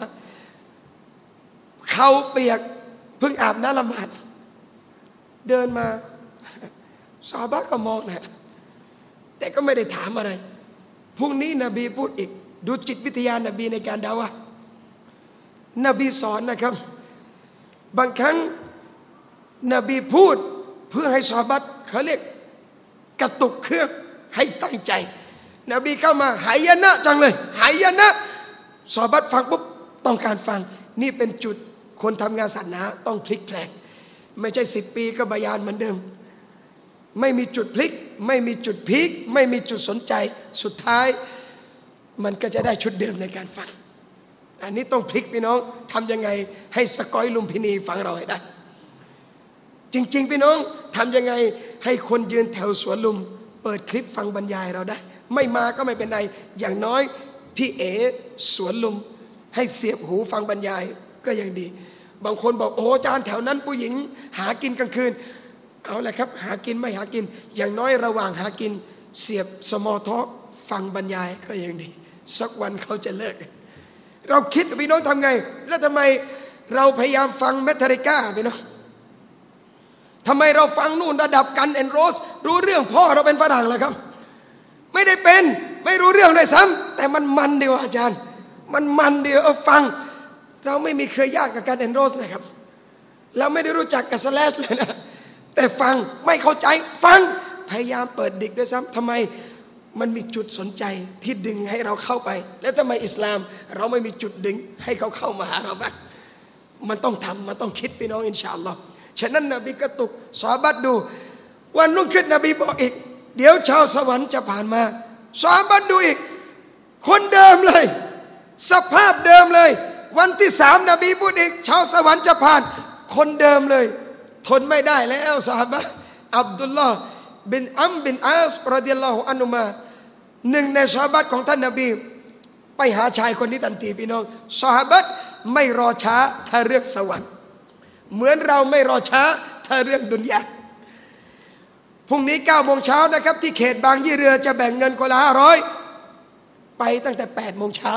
เขาเปียกเพิ่งอาบน้ำละหมาดเดินมาซอฮาบะห์ก็มองนะแต่ก็ไม่ได้ถามอะไรพรุ่งนี้นบีพูดอีกดูจิตวิทยานบีในการดาวะห์นบีสอนนะครับบางครั้งนบีพูดเพื่อให้ซอฮาบะห์เขาเรียกกระตุกเครื่องให้ตั้งใจนบีเข้ามาหายนะจังเลยหายนะซอฮาบะห์ฟังปุ๊บต้องการฟังนี่เป็นจุดคนทำงานศาสนาต้องพลิกแปลงไม่ใช่10 ปีก็บยานเหมือนเดิมไม่มีจุดพลิกไม่มีจุดพีคไม่มีจุดสนใจสุดท้ายมันก็จะได้ชุดเดิมในการฟังอันนี้ต้องพลิกพี่น้องทำยังไงให้สกอยลุมพินีฟังเราให้ได้จริงๆพี่น้องทำยังไงให้คนยืนแถวสวนลุมเปิดคลิปฟังบรรยายเราได้ไม่มาก็ไม่เป็นไรอย่างน้อยพี่เอสวนลุมให้เสียบหูฟังบรรยายก็ยังดีบางคนบอกโอ้อาจารย์แถวนั้นผู้หญิงหากินกลางคืนเอาแหละครับหากินไม่หากินอย่างน้อยระหว่างหากินเสียบสมอทอฟังบรรยายก็ยังดีสักวันเขาจะเลิกเราคิดพี่น้องทำไงแล้วทำไมเราพยายามฟังเมทัลลิก้าพี่น้องทำไมเราฟังนู่นระดับกันแอนโรสรู้เรื่องพ่อเราเป็นฝรั่งเลยครับไม่ได้เป็นไม่รู้เรื่องเลยซ้ำแต่มันดีว่าอาจารย์มันดีฟังเราไม่มีเคยญาติกับกันแอนโรสนะครับเราไม่ได้รู้จักกับสแลชเลยนะแต่ฟังไม่เข้าใจฟังพยายามเปิดดิกด้วยซ้ำทำไมมันมีจุดสนใจที่ดึงให้เราเข้าไปแล้วทำไมอิสลามเราไม่มีจุดดึงให้เขาเข้ามาหาเราบ้างมันต้องทำมันต้องคิดพี่น้องอินชาอัลลอฮ์ฉะนั้นนบีกระตุกซอฮาบะห์ดูวันรุ่งขึ้นนบีบอกอีกเดี๋ยวชาวสวรรค์จะผ่านมาซอฮาบะห์ดูอีกคนเดิมเลยสภาพเดิมเลยวันที่3นบีพูดอีกชาวสวรรค์จะผ่านคนเดิมเลยทนไม่ได้แล้วซอฮาบะห์อับดุลลอฮ์บินอัมบินอาสรอฎิยัลลอฮุอันฮุมาหนึ่งในซอฮาบะห์ของท่านนบีไปหาชายคนนี้ทันทีพี่น้องซอฮาบะห์ไม่รอช้าถ้าเรื่องสวรรค์เหมือนเราไม่รอช้าถ้าเรื่องดุนยาพรุ่งนี้9 โมงเช้านะครับที่เขตบางยี่เรือจะแบ่งเงินคนละ500ไปตั้งแต่8 โมงเช้า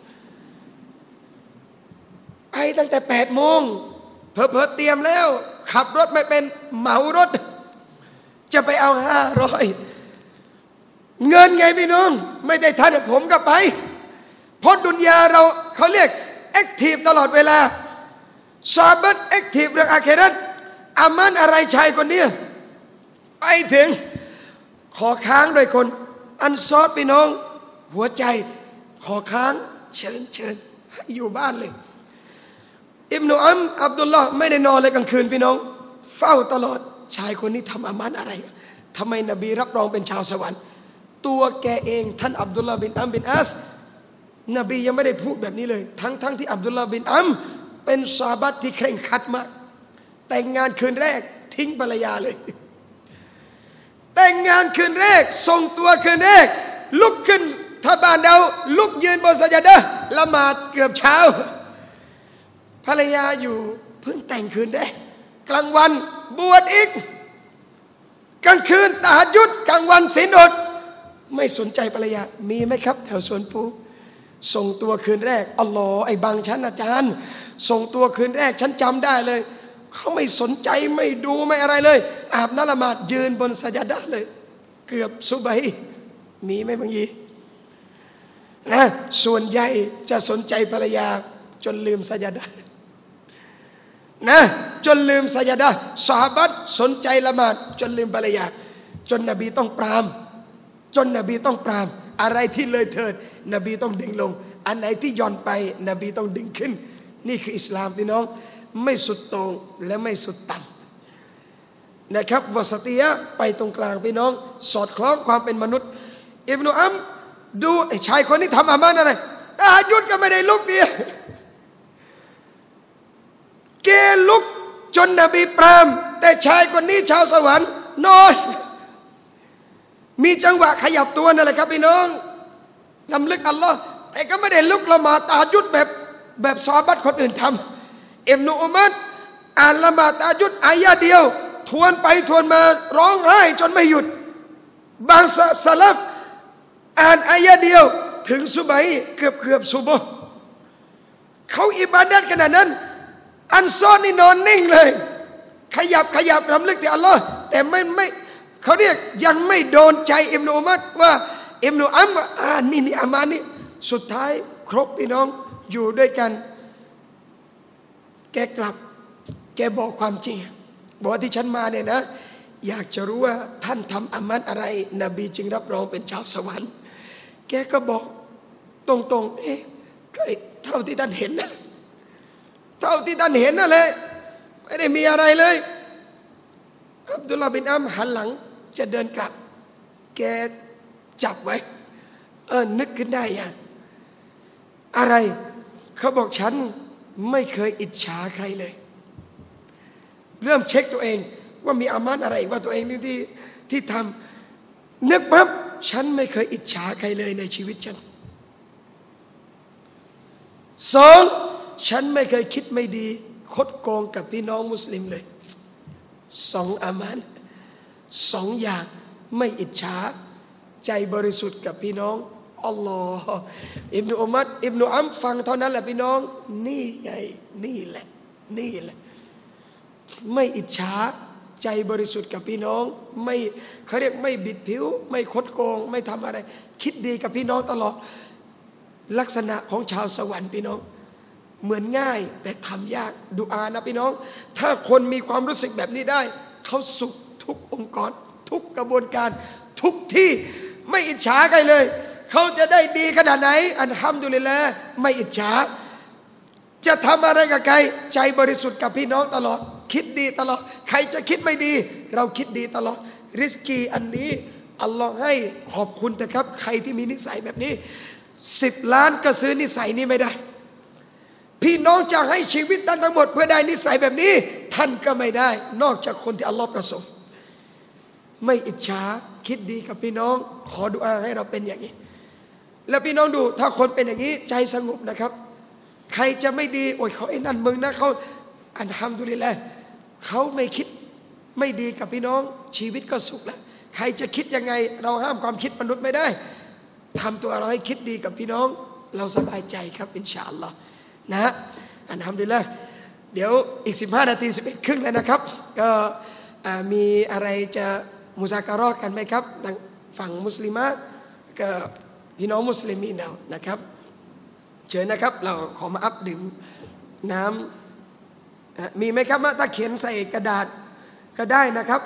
ไปตั้งแต่8 โมงเผลอเตรียมแล้วขับรถไม่เป็นเหมารถจะไปเอา500เงินไงพี่น้องไม่ได้ทันผมก็ไปเพราะดุนยาเราเขาเรียกแอคทีฟตลอดเวลาซอฮาบะห์แอคทีฟเรื่องอาคิเราะห์อามันอะไรชายคนนี้ไปถึงขอค้างโดยคนอันซอดพี่น้องหัวใจขอค้างเชิญอยู่บ้านเลยอิบนุอับดุลลอฮ์ไม่ได้นอนเลยกลางคืนพี่น้องเฝ้าตลอดชายคนนี้ทำอามันอะไรทำไมนบีรับรองเป็นชาวสวรรค์ตัวแกเองท่านอับดุลลอฮ์บินอัมบินอัสนบียังไม่ได้พูดแบบนี้เลยทั้งที่อับดุลลอฮ์บินอัมเป็นซอฮาบะห์ที่เคร่งครัดมากแต่งงานคืนแรกทิ้งภรรยาเลยแต่งงานคืนแรกส่งตัวคืนแรกลุกขึ้นถ้าบ้านเราลุกยืนบนสัจญะละหมาดเกือบเช้าภรรยาอยู่เพิ่งแต่งคืนแรกกลางวันบวชอีกกลางคืนตะฮัจญุดกลางวันศีลอดไม่สนใจภรรยามีไหมครับแถวสวนปูส่งตัวคืนแรกอัลลอฮ์ไอ้บางชั้นอาจารย์ส่งตัวคืนแรกฉันจำได้เลยเขาไม่สนใจไม่ดูไม่อะไรเลยอาบน้ำละหมาดยืนบนสัจญะเลยเกือบซุบฮีมีไหมบางทีนะส่วนใหญ่จะสนใจภรรยาจนลืมสัจญะนะจนลืมสัจญะซอฮาบะห์สนใจละหมาดจนลืมภรรยาจนนบีต้องปรามอะไรที่เลยเถิดนบีต้องดึงลงอันไหนที่ย่อนไปนบีต้องดึงขึ้นนี่คืออิสลามพี่น้องไม่สุดโต่งและไม่สุดต่นะครับวสติยะไปตรงกลางพี่น้องสอดคล้องความเป็นมนุษย์อิบนุอัมดูไอ้ชายคนนี้ทำอามันอะไรตะฮัจญุดก็ไม่ได้ลุกเดียวแกลุกจนนบีปรามแต่ชายคนนี้ชาวสวรรค์นอนมีจังหวะขยับตัวนั่นแหละครับพี่น้องลำลึกอัลลอฮ์แต่ก็ไม่ได้ลุกละหมาดตะฮัจญุดแบบซอฮาบะห์คนอื่นทำอิบนุอุมัรอ่านละหมาดตะฮัจญุดอายะเดียวทวนไปทวนมาร้องไห้จนไม่หยุดบางสลับอ่านอายะเดียวถึงซุบัยเกือบซุบฮ์เขาอิบาดัตขนาดนั้นอันซอรนี่นอนนิ่งเลยขยับรำลึกถึงอัลลอฮ์แต่ไม่เขาเรียกยังไม่โดนใจอิบนุอุมัรว่าอิบนุอัมนี่อามานี่สุดท้ายครบพี่น้องอยู่ด้วยกันแกกลับแกบอกความจริงบอกว่าที่ฉันมาเนี่ยนะอยากจะรู้ว่าท่านทำอามันอะไรนบีจึงรับรองเป็นชาวสวรรค์แกก็บอกตรงๆก็เท่าที่ท่านเห็นนะเท่าที่ท่านเห็นนั่นแหละไม่ได้มีอะไรเลยอับดุลลาห์บินอัมหันหลังจะเดินกลับแกจับไว้นึกขึ้นได้อย่างอะไรเขาบอกฉันไม่เคยอิจฉาใครเลยเริ่มเช็คตัวเองว่ามีอามันอะไรว่าตัวเองที่ทำนึกปั๊บฉันไม่เคยอิจฉาใครเลยในชีวิตฉันสองฉันไม่เคยคิดไม่ดีคดโกงกับพี่น้องมุสลิมเลยสองอามันสองอย่างไม่อิจฉาใจบริสุทธิ์กับพี่น้องอัลลอฮ์อิบนุอุมัรอิบนุอัมฟังเท่านั้นแหละพี่น้องนี่ไงนี่แหละไม่อิจฉาใจบริสุทธิ์กับพี่น้องไม่เขาเรียกไม่บิดผิวไม่คดโกงไม่ทำอะไรคิดดีกับพี่น้องตลอดลักษณะของชาวสวรรค์พี่น้องเหมือนง่ายแต่ทำยากดุอานะพี่น้องถ้าคนมีความรู้สึกแบบนี้ได้เขาสุขทุกองค์กรทุกกระบวนการทุกที่ไม่อิจฉาใครเลยเขาจะได้ดีขนาดไหนอัลฮัมดุลิลละห์ไม่อิจฉาจะทำอะไรกับใครใจบริสุทธิ์กับพี่น้องตลอดคิดดีตลอดใครจะคิดไม่ดีเราคิดดีตลอดริสกีอันนี้อัลลอฮ์ให้ขอบคุณนะครับใครที่มีนิสัยแบบนี้10 ล้านก็ซื้อนิสัยนี้ไม่ได้พี่น้องจะให้ชีวิตท่านทั้งหมดเพื่อได้นิสัยแบบนี้ท่านก็ไม่ได้นอกจากคนที่อัลลอฮ์ประสงค์ไม่อิจฉาคิดดีกับพี่น้องขอดุอาให้เราเป็นอย่างนี้แล้วพี่น้องดูถ้าคนเป็นอย่างนี้ใจสงบนะครับใครจะไม่ดีโอ้ยเขาไอ้นั่นมึงนะเขาอัลฮัมดุลิลละห์เขาไม่คิดไม่ดีกับพี่น้องชีวิตก็สุขแล้วใครจะคิดยังไงเราห้ามความคิดมนุษย์ไม่ได้ทำตัวเราให้คิดดีกับพี่น้องเราสบายใจครับอินชาอัลลอฮ์นะอัลฮัมดุลิลละห์เดี๋ยวอีก15 นาที11 ครึ่งแล้วนะครับก็มีอะไรจะมุซาการะห์กันไหมครับฝั่งมุสลิมะก็พี่น้องมุสลิมีเรานะครับเชิญนะครับเราขอมาอัพดื่มน้ำมีไหมครับถ้าเขียนใส่กระดาษก็ได้นะครับ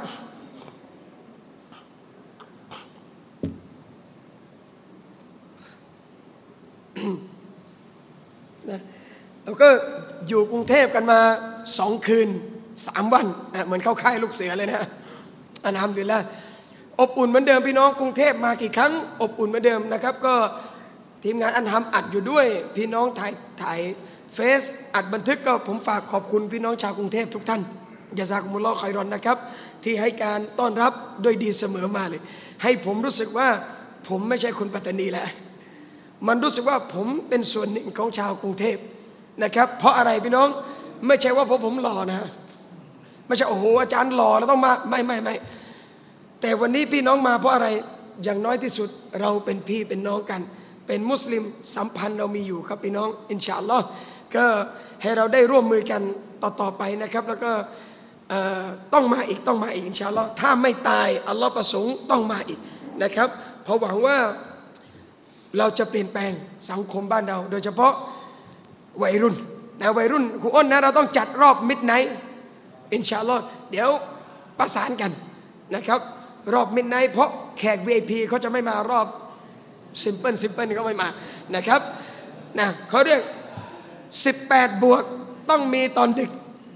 เราก็อยู่กรุงเทพกันมา2 คืน 3 วันเหมือนเข้าค่ายลูกเสือเลยนะอัลฮัมดุลิลละห์อบอุ่นเหมือนเดิมพี่น้องกรุงเทพมากี่ครั้งอบอุ่นเหมือนเดิมนะครับก็ทีมงานอันทำอัดอยู่ด้วยพี่น้องถ่ายเฟซอัดบันทึกก็ผมฝากขอบคุณพี่น้องชาวกรุงเทพทุกท่านยะซากุมุลลอฮ์ค็อยรอนนะครับที่ให้การต้อนรับโดยดีเสมอมาเลยให้ผมรู้สึกว่าผมไม่ใช่คนปัตตานีแล้วมันรู้สึกว่าผมเป็นส่วนหนึ่งของชาวกรุงเทพนะครับเพราะอะไรพี่น้องไม่ใช่ว่าเพราะผมหล่อนะไม่ใช่โอ้โหอาจารย์หล่อแล้วต้องมาไม่แต่วันนี้พี่น้องมาเพราะอะไรอย่างน้อยที่สุดเราเป็นพี่เป็นน้องกันเป็นมุสลิมสัมพันธ์เรามีอยู่ครับพี่น้องอินชาอัลลอฮ์ก็ให้เราได้ร่วมมือกันต่อไปนะครับแล้วก็ต้องมาอีกอินชาอัลลอฮ์ถ้าไม่ตายอัลลอฮ์ประสงค์ต้องมาอีกนะครับเพราะหวังว่าเราจะเปลี่ยนแปลงสังคมบ้านเราโดยเฉพาะวัยรุ่นครูอ้นนะเราต้องจัดรอบมิดไนท์อินชาอัลลอฮ์เดี๋ยวประสานกันนะครับรอบมิดไนท์เพราะแขก VIP เขาจะไม่มารอบซิมเปิลเขาไม่มานะครับนะเขาเรียก18 บวกต้องมีตอนดึก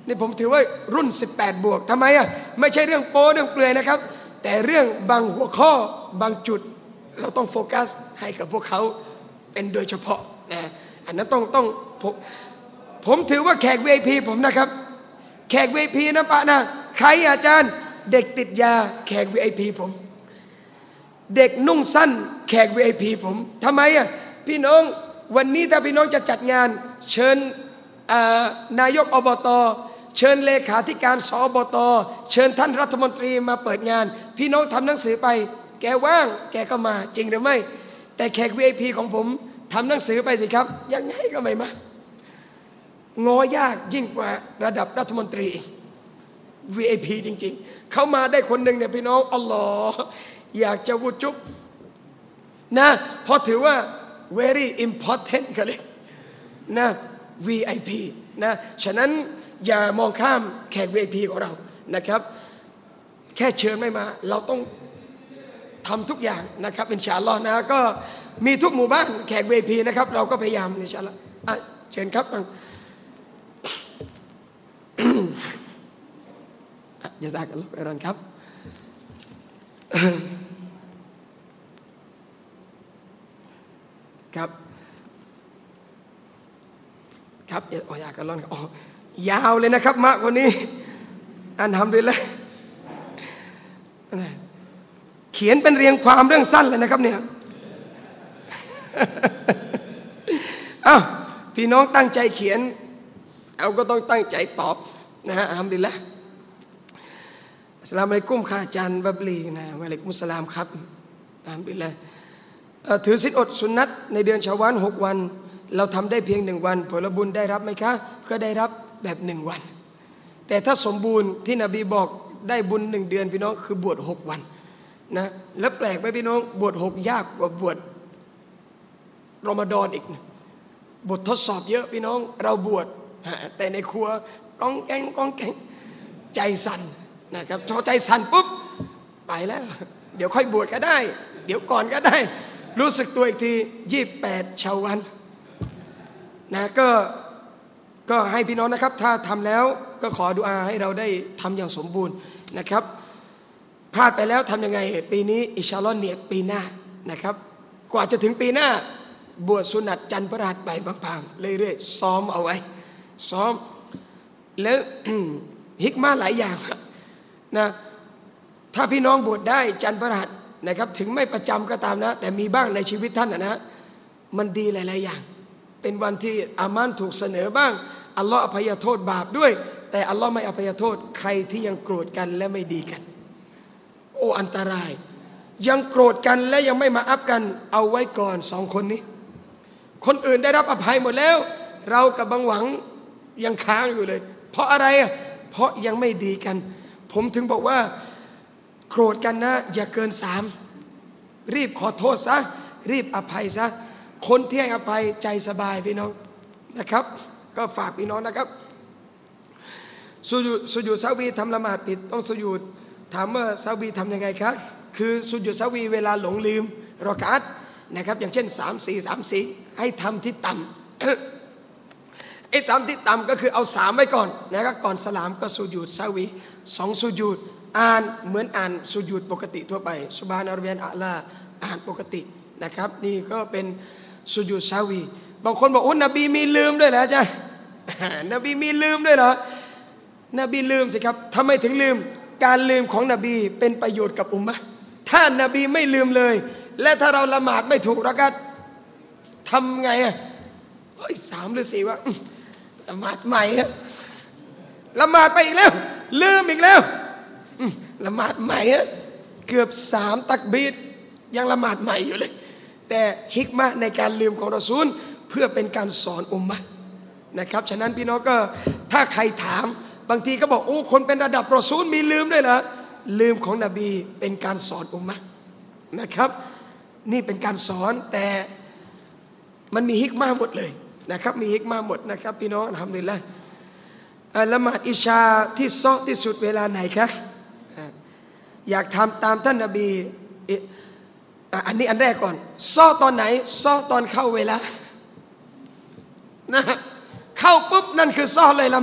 นี่ผมถือว่ารุ่น18บวกทำไมไม่ใช่เรื่องโป๊เรื่องเปลือยนะครับแต่เรื่องบางหัวข้อบางจุดเราต้องโฟกัสให้กับพวกเขาเป็นโดยเฉพาะนะอันนั้นต้องผมถือว่าแขก VIP ผมนะครับแขก VIP นะปะนะใครอาจารย์เด็กติดยาแขก VIP ผมเด็กนุ่งสั้นแขก VIP ผมทำไมพี่น้องวันนี้ถ้าพี่น้องจะจัดงานเชิญนายกอบต.เชิญเลขาธิการสอบต.เชิญท่านรัฐมนตรีมาเปิดงานพี่น้องทำหนังสือไปแกว่างแกก็มาจริงหรือไม่แต่แขก VIP ของผมทำหนังสือไปสิครับยังไงก็ไม่มางอยากยิ่งกว่าระดับรัฐมนตรี VIP จริงๆเขามาได้คนหนึ่งเนี่ยพี่น้องอัลลอฮ์อยากจะวุจุบนะเพราะถือว่า very important กันเลยนะ VIP นะฉะนั้นอย่ามองข้ามแขก VIP ของเรานะครับแค่เชิญไม่มาเราต้องทำทุกอย่างนะครับอินชาอัลลอฮ์นะก็มีทุกหมู่บ้านแขก VIP นะครับเราก็พยายามอินชาอัลลอฮ์เชิญครับจะซากันลูกไอรอนครับครับครับอยากกันร้อนอ๋อยาวเลยนะครับมากกว่านี้อันทำด้วยเลยเขียนเป็นเรียงความเรื่องสั้นเลยนะครับเนี่ยพี่น้องตั้งใจเขียนเอาก็ต้องตั้งใจตอบนะฮะอัลฮัมดุลิลละห์อัสสลามุอะลัยกุมค่ะอาจารย์บับลีนะวะอะลัยกุมุสสลามครับอัลฮัมดุลิลละห์ถือศีลอดสุนนัตในเดือนชาวาล6 วันเราทำได้เพียง1 วันผลบุญได้รับไหมคะก็ได้รับแบบ1 วันแต่ถ้าสมบูรณ์ที่นบีบอกได้บุญ1 เดือนพี่น้องคือบวช6 วันนะแล้วแปลกไหมพี่น้องบวช6 ยากกว่าบวชรอมฎอนอีกบททดสอบเยอะพี่น้องเราบวชแต่ในครัวก้องแกงใจสั่นนะครับพอใจสั่นปุ๊บไปแล้วเดี๋ยวค่อยบวชก็ได้เดี๋ยวก่อนก็ได้รู้สึกตัวอีกที28ชาววันนะก็ให้พี่น้องนะครับถ้าทำแล้วก็ขอดุอาให้เราได้ทำอย่างสมบูรณ์นะครับพลาดไปแล้วทำยังไงปีนี้อินชาอัลลอฮ์เนียดปีหน้านะครับกว่าจะถึงปีหน้าบวชสุนัตจันทร์พฤหัสไปบางๆเรื่อยๆซ้อมเอาไว้ซ้อมแล้ว ฮิกมาหลายอย่างนะถ้าพี่น้องบวชได้จันทร์พฤหัสนะครับถึงไม่ประจำก็ตามนะแต่มีบ้างในชีวิตท่านนะมันดีหลายๆอย่างเป็นวันที่อามานถูกเสนอบ้างอัลลอฮ์อภัยโทษบาปด้วยแต่อัลลอฮ์ไม่อภัยโทษใครที่ยังโกรธกันและไม่ดีกันโอ้อันตรายยังโกรธกันและยังไม่มาอัพกันเอาไว้ก่อน2 คนนี้คนอื่นได้รับอภัยหมดแล้วเรากับบางหวังยังค้างอยู่เลยเพราะอะไรเพราะยังไม่ดีกันผมถึงบอกว่าโกรธกันนะอย่าเกิน3รีบขอโทษซะรีบอภัยซะคนที่ให้อภัยใจสบายพี่น้องนะครับก็ฝากพี่น้องนะครับสุญูดซาวีทำละหมาดผิดต้องสุญูดถามว่าซาวีทำยังไงครับคือสุญูดซาวีเวลาหลงลืมรอกาตนะครับอย่างเช่น3-4ให้ทำที่ต่ำไอ้ทำที่ต่ำก็คือเอา3ไว้ก่อนนะครับก่อนสลามก็สุญูดซาวี2สุญูดอ่านเหมือนอ่านสุญูดปกติทั่วไปซุบฮานะร็อบบิยัลอาลาอ่านปกตินะครับนี่ก็เป็นสุญูดซาวีบางคนบอกโอ้นบีมีลืมด้วยเหรอจ๊ะนบีมีลืมด้วยเหรอนบีลืมสิครับทำไมถึงลืมการลืมของนบีเป็นประโยชน์กับอุมมะห์ถ้านบีไม่ลืมเลยและถ้าเราละหมาดไม่ถูกรอกาตทำไง3 หรือ 4วะละหมาดใหม่ละหมาดไปอีกแล้วลืมอีกแล้วละหมาดใหม่เกือบ3 ตักบีรยังละหมาดใหม่อยู่เลยแต่ฮิกมะในการลืมของรอซูลเพื่อเป็นการสอนอุมมะห์นะครับฉะนั้นพี่น้องก็ถ้าใครถามบางทีก็บอกโอ้คนเป็นระดับรอซูลมีลืมด้วยเหรอลืมของนบีเป็นการสอนอุมมะห์นะครับนี่เป็นการสอนแต่มันมีฮิกมะหมดเลยนะครับมีฮิกมะหมดนะครับพี่น้องอัลฮัมดุลิลละห์ละหมาดอิชาที่ซอที่สุดเวลาไหนคะอยากทำตามท่านนบีอันนี้อันแรกก่อนซอตอนไหนซอตอนเข้าเวลานะเข้าปุ๊บนั่นคือซอเลยละหมาด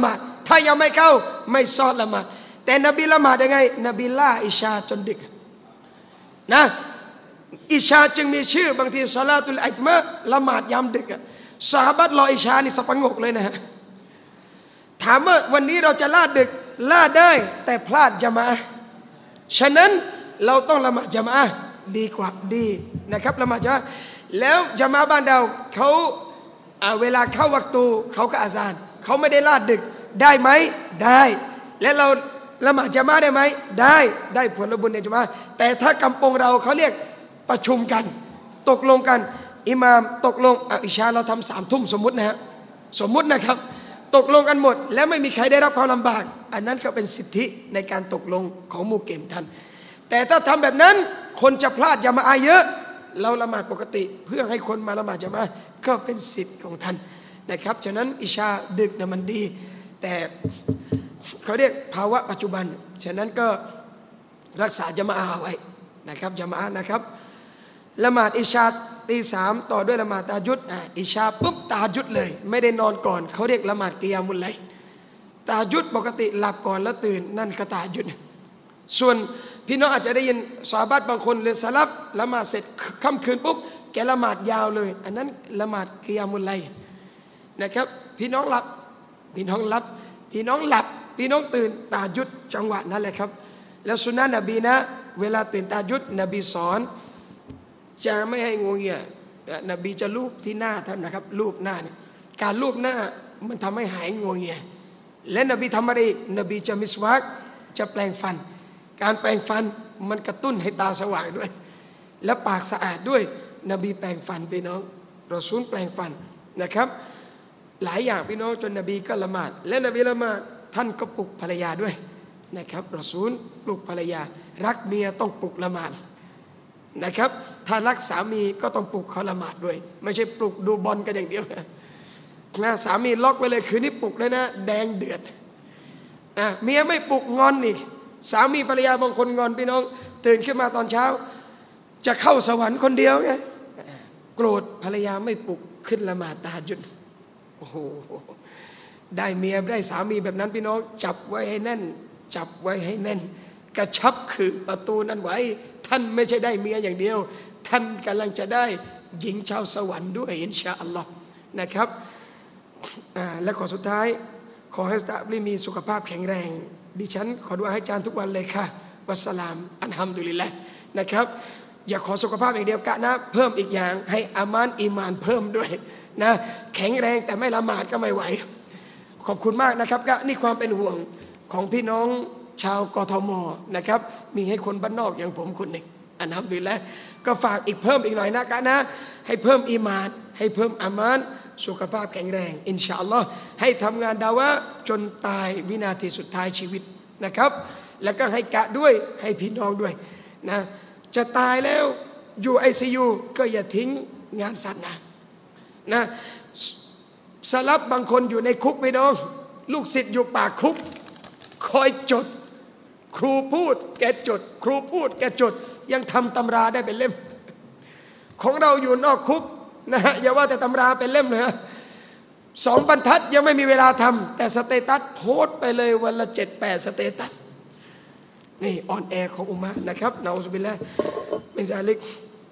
ถ้ายังไม่เข้าไม่ซอดละหมาดแต่นบีละหมาดยังไงนบีล่าอิชาจนดึกนะอิชาจึงมีชื่อบางทีศอลาตุลอิตมะละหมาดยามดึกซอฮาบะห์รออิชานี่สะปะงกเลยนะฮะถามว่าวันนี้เราจะล่าดึกล่าได้แต่พลาดญะมาอะห์ฉะนั้นเราต้องละหมาดญะมาอะห์ดีกว่าดีนะครับละหมาดญะมาอะห์แล้วญะมาอะห์บ้านเราเขาเวลาเข้าวักตูเขาก็อาซานเขาไม่ได้ล่าดึกได้ไหมได้และเราละหมาดญะมาอะห์ได้ไหมได้ผลบุญในญะมาอะห์แต่ถ้ากำปงเราเขาเรียกประชุมกันตกลงกันอิหม่ามตกลงอิชาเราทำ3 ทุ่มสมมุตินะฮะสมมุตินะครับตกลงกันหมดและไม่มีใครได้รับความลำบากอันนั้นก็เป็นสิทธิในการตกลงของหมู่เก็มท่านแต่ถ้าทำแบบนั้นคนจะพลาดญะมาอะห์เยอะเราละหมาดปกติเพื่อให้คนมาละหมาดญะมาอะห์ก็เป็นสิทธิ์ของท่านนะครับฉะนั้นอิชาดึกเนี่ยมันดีแต่เขาเรียกภาวะปัจจุบันฉะนั้นก็รักษาญะมาอะห์ไว้นะครับญะมาอะห์นะครับละหมาดอิชาตี 3ต่อด้วยละหมาดตะฮัจญุดอิชาปุ๊บตะฮัจญุดเลยไม่ได้นอนก่อนเขาเรียกละหมาดกิยามุลไลล์ตะฮัจญุดปกติหลับก่อนแล้วตื่นนั่นก็ตะฮัจญุดส่วนพี่น้องอาจจะได้ยินซอฮาบะห์บางคนหรือสลับละหมาดเสร็จค่ำคืนปุ๊บแกละหมาดยาวเลยอันนั้นละหมาดกิยามุลไลล์นะครับพี่น้องหลับพี่น้องตื่นตะฮัจญุดจังหวะนั้นแหละครับแล้วสุนนะนบีนะเวลาตื่นตะฮัจญุดนบีสอนจะไม่ให้งวงเงียนบีจะลูบที่หน้าท่านนะครับลูบหน้าเนี่ยการลูบหน้ามันทำให้หายงวงเงียและนบีทำอะไรอีกนบีจะมิสวากจะแปลงฟันการแปลงฟันมันกระตุ้นให้ตาสว่างด้วยและปากสะอาดด้วยนบีแปลงฟันพี่น้องรอซูลแปลงฟันนะครับหลายอย่างพี่น้องจนนบีก็ละหมาดและนบีละหมาดท่านก็ปลุกภรรยาด้วยนะครับรอซูลปลุกภรรยารักเมียต้องปลุกละหมาดนะครับถ้ารักสามีก็ต้องปลุกเขาละหมาดด้วยไม่ใช่ปลุกดูบอลกันอย่างเดียวนะสามีล็อกไว้เลยคืนนี้ปลุกเลยนะแดงเดือดเมียไม่ปลุกงอนอีกสามีภรรยาบางคนงอนพี่น้องตื่นขึ้นมาตอนเช้าจะเข้าสวรรค์คนเดียวไงโกรธภรรยาไม่ปลุกขึ้นละหมาดตะฮัจญุดโอ้โหได้เมียได้สามีแบบนั้นพี่น้องจับไว้ให้แน่นกระชับคือประตูนั้นไว้ท่านไม่ใช่ได้เมียอย่างเดียวท่านกำลังจะได้หญิงชาวสวรรค์ด้วยอินชาอัลลอฮ์นะครับและขอสุดท้ายขอให้อุสตาซมีสุขภาพแข็งแรงดิฉันขอดุอาให้อาจารย์ทุกวันเลยค่ะวัสสลามอัลฮัมดุลิลละห์นะครับอย่าขอสุขภาพอย่างเดียวกะนะเพิ่มอีกอย่างให้อามันอีมานเพิ่มด้วยนะแข็งแรงแต่ไม่ละหมาดก็ไม่ไหวขอบคุณมากนะครับก็นี่ความเป็นห่วงของพี่น้องชาวกทมนะครับมีให้คนบ้านนอกอย่างผมคนหนึ่งอัลฮัมดุลิลละห์ก็ฝากอีกเพิ่มอีกหน่อยนะกะนะให้เพิ่มอีมานให้เพิ่มอามันสุขภาพแข็งแรงอินชาอัลลอฮ์ให้ทำงานดาวะจนตายวินาทีสุดท้ายชีวิตนะครับแล้วก็ให้กะด้วยให้พี่น้องด้วยนะจะตายแล้วอยู่ICUก็อย่าทิ้งงานศาสนานะสลับบางคนอยู่ในคุกพี่น้องลูกศิษย์อยู่ปากคุกคอยจดครูพูดแกจดครูพูดแกจดยังทำตำราได้เป็นเล่มของเราอยู่นอกคุกนะฮะอย่าว่าแต่ตำราเป็นเล่มเลยฮะ2 บรรทัดยังไม่มีเวลาทำแต่สเตตัสโพสต์ไปเลยวันละ 7-8 สเตตัสนี่ออนแอร์ของอุมมะนะครับนะอูซุบิลลาห์มินซาลิก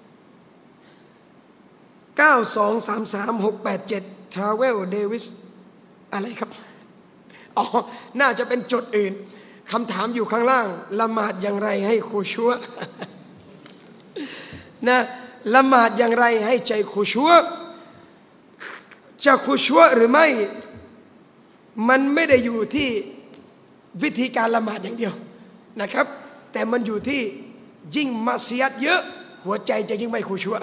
9233687 Travel Davis อะไรครับอ๋อน่าจะเป็นจุดอื่นคำถามอยู่ข้างล่างละหมาดอย่างไรให้คุชัวนะละหมาดอย่างไรให้ใจคุชัวจะคุชัวหรือไม่มันไม่ได้อยู่ที่วิธีการละหมาดอย่างเดียวนะครับแต่มันอยู่ที่ยิ่งมัสยิดเยอะหัวใจจะยิ่งไม่คุชัว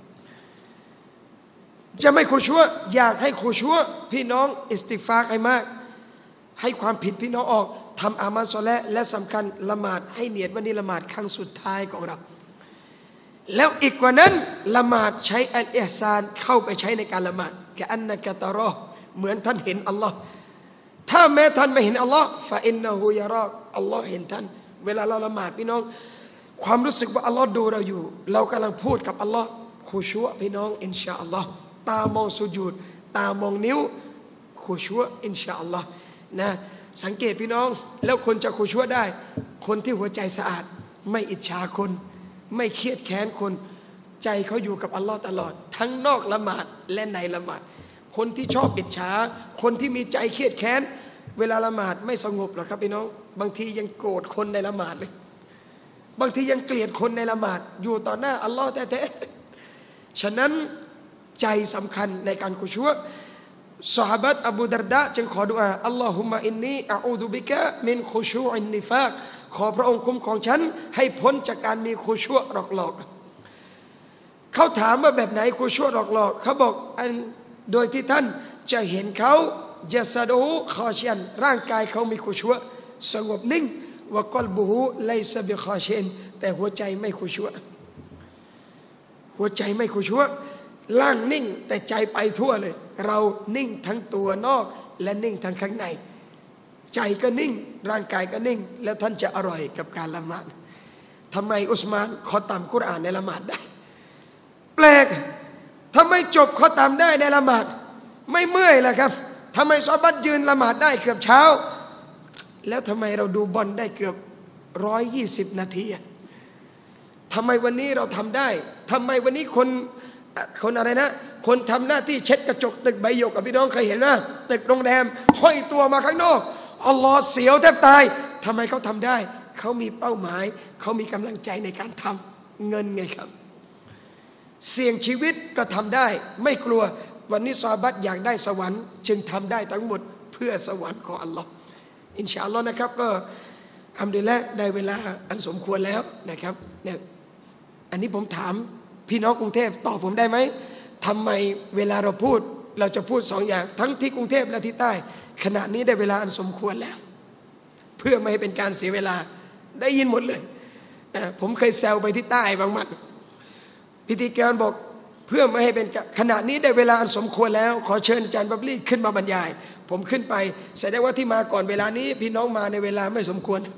จะไม่คุชัวอยากให้คุชัวพี่น้องอิสติกฟารให้มากให้ความผิดพี่น้องออกทำอามัลซอเลห์และสำคัญละหมาดให้เนียดวันนี้ละหมาดครั้งสุดท้ายของเราแล้วอีกกว่านั้นละหมาดใช้อัลอิห์ซานเข้าไปใช้ในการละหมาดกะอันนะกะตะรอเหมือนท่านเห็นอัลลอฮ์ถ้าแม้ท่านไม่เห็นอัลลอฮ์ฟะอินนะฮูยะรอกอัลลอฮ์เห็นท่านเวลาเราละหมาดพี่น้องความรู้สึกว่าอัลลอฮ์ดูเราอยู่เรากำลังพูดกับอัลลอฮ์คุชัวพี่น้องอินชาอัลลอฮ์ตามองสุญูดตามองนิ้วคุชัวอินชาอัลลอฮ์นะสังเกตพี่น้องแล้วคนจะคุชั่วได้คนที่หัวใจสะอาดไม่อิจฉาคนไม่เครียดแค้นคนใจเขาอยู่กับอัลลอฮ์ตลอดทั้งนอกละหมาดและในละหมาดคนที่ชอบอิจฉาคนที่มีใจเครียดแค้นเวลาละหมาดไม่สงบหรอกครับพี่น้องบางทียังโกรธคนในละหมาดเลยบางทียังเกลียดคนในละหมาดอยู่ต่อหน้าอัลลอฮ์แท้ๆฉะนั้นใจสำคัญในการคุชั่วซอฮาบะห์อบูดารดะจึงขอดุอาอัลลอฮุมะอินนีอะอูซุบิกะมินคุชูอินนิฟากขอพระองค์คุ้มครองฉันให้พ้นจากการมีคุชั่วหลอกๆเขาถามว่าแบบไหนคุชั่วหลอกๆเขาบอกโดยที่ท่านจะเห็นเขาจะสะดูคอเชียนร่างกายเขามีคุชั่วสงบนิ่งวะกอลบุฮูไลซะบิคอเชียนแต่หัวใจไม่คุชั่วหัวใจไม่คุชั่วร่างนิ่งแต่ใจไปทั่วเลยเรานิ่งทั้งตัวนอกและนิ่งทั้งข้างในใจก็นิ่งร่างกายก็นิ่งแล้วท่านจะอร่อยกับการละหมาดทำไมอุสมานขอตามกุรอานในละหมาดได้แปลกทำไมจบขอตามได้ในละหมาดไม่เมื่อยล่ะครับทำไมซอฮาบะห์ยืนละหมาดได้เกือบเช้าแล้วทำไมเราดูบอลได้เกือบ120 นาทีทำไมวันนี้เราทำได้ทำไมวันนี้คนอะไรนะคนทำหน้าที่เช็ดกระจกตึกใบหยกกับพี่น้องเคยเห็นนะตึกโรงแรมห้อยตัวมาข้างนอกอัลลอฮ์เสียวแทบตายทำไมเขาทำได้เขามีเป้าหมายเขามีกำลังใจในการทำเงินไงครับเสี่ยงชีวิตก็ทำได้ไม่กลัววันนี้ซอฮาบะห์อยากได้สวรรค์จึงทำได้ทั้งหมดเพื่อสวรรค์ของอัลลอฮ์อินชาอัลลอฮ์นะครับก็อัลฮัมดุลิลละห์ได้เวลาอันสมควรแล้วนะครับเนี่ยอันนี้ผมถามพี่น้องกรุงเทพตอบผมได้ไหมทำไมเวลาเราพูดเราจะพูด2 อย่างทั้งที่กรุงเทพและที่ใต้ขณะนี้ได้เวลาอันสมควรแล้วเพื่อไม่ให้เป็นการเสียเวลาได้ยินหมดเลยนะผมเคยแซวไปที่ใต้บางมันพิธีการบอกเพื่อไม่ให้เป็นขณะนี้ได้เวลาอันสมควรแล้วขอเชิญอาจารย์บับลี่ขึ้นมาบรรยายผมขึ้นไปแสดงว่าที่มาก่อนเวลานี้พี่น้องมาในเวลาไม่สมควร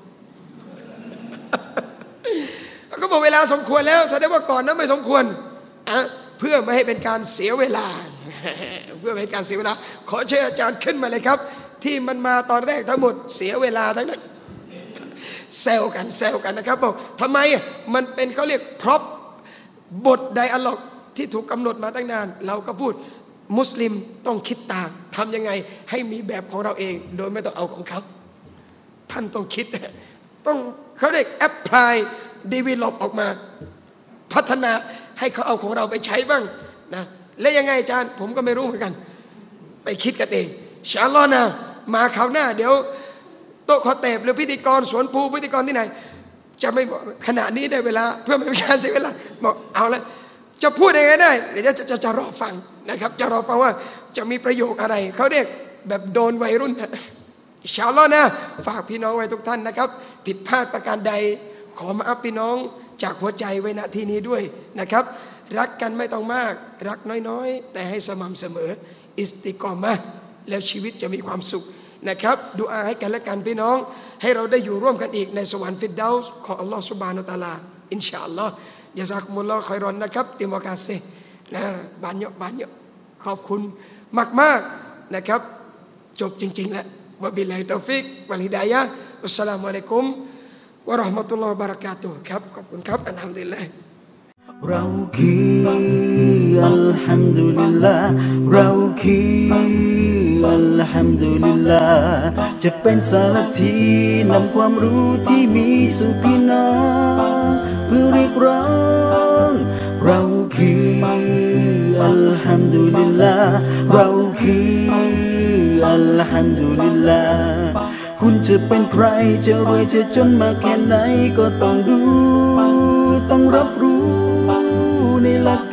ก็บอกเวลาสมควรแล้วแสดงว่าก่อนนั้นไม่สมควรเพื่อไม่ให้เป็นการเสียเวลา เพื่อไม่ให้การเสียเวลาขอเชิญอาจารย์ขึ้นมาเลยครับที่มันมาตอนแรกทั้งหมดเสียเวลาทั้งนั้น แซวกันนะครับบอกทำไมมันเป็นเขาเรียกพร็อพบทไดอะล็อกที่ถูกกำหนดมาตั้งนานเราก็พูดมุสลิมต้องคิดตามทำยังไงให้มีแบบของเราเองโดยไม่ต้องเอาของเขาท่านต้องคิดต้องเขาเรียกแอพพลายdevelop ออกมาพัฒนาให้เขาเอาของเราไปใช้บ้างนะและยังไงอาจารย์ผมก็ไม่รู้เหมือนกันไปคิดกันเองอินชาอัลลอฮ์นะมาคราวหน้าเดี๋ยวโต๊ะคอเตบหรือพิธีกรสวนภูพิธีกรที่ไหนจะไม่บอกขณะนี้ได้เวลาเพื่อไม่เป็นการเสียเวลาบอกเอาละจะพูดยังไงได้เดี๋ยวจะรอฟังนะครับจะรอฟังว่าจะมีประโยคอะไรเขาเรียกแบบโดนวัยรุ่นอินชาอัลลอฮ์นะฝากพี่น้องไว้ทุกท่านนะครับผิดพลาดประการใดขอมาอัพพี่น้องจากหัวใจไว้ณที่นี้ด้วยนะครับรักกันไม่ต้องมากรักน้อยๆแต่ให้สม่ำเสมออิสติกอมะห์แล้วชีวิตจะมีความสุขนะครับดุอาให้กันและกันพี่น้องให้เราได้อยู่ร่วมกันอีกในสวรรค์ฟิรเดาส์ของอัลลอฮฺซุบฮานะฮูวะตะอาลาอินชาอัลลอฮ์ยะซากุมุลลอฮ์ค็อยรอนนะครับติมอกาเซนะบานเยอะขอบคุณมากๆนะครับจบจริงๆแล้ววะบิลลาฮิตอฟิกวัลฮิดายะฮ์อัสสลามุอะลัยกุมวะเราะห์มะตุลลอฮ์วะบะเราะกาตุฮ์ครับขอบคุณครับอัลฮัมดุลิลลาห์เราคืออัลฮัมดุลิลลาห์เราคืออัลฮัมดุลิลลาห์จะเป็นสารทีนำความรู้ที่มีสู่พี่น้องเพื่อเรียกร้องเราคืออัลฮัมดุลิลลาห์เราคืออัลฮัมดุลิลลาห์คุณจะเป็นใครจะรวยจะจนมากแค่ไหนก็ต้องดูต้องรับรู้ในหลัก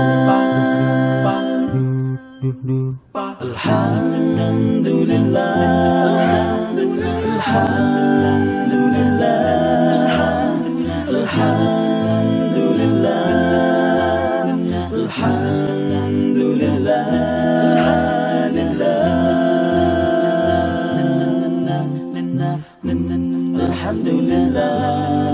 การอัลฮัมดุลิลลาห์อัลฮัมดุลิลลาห์อัลฮัมดุลิลลาห์อัลฮัมดุลิลลาห์ลิลลาห์อัลฮัมดุลิลลาห์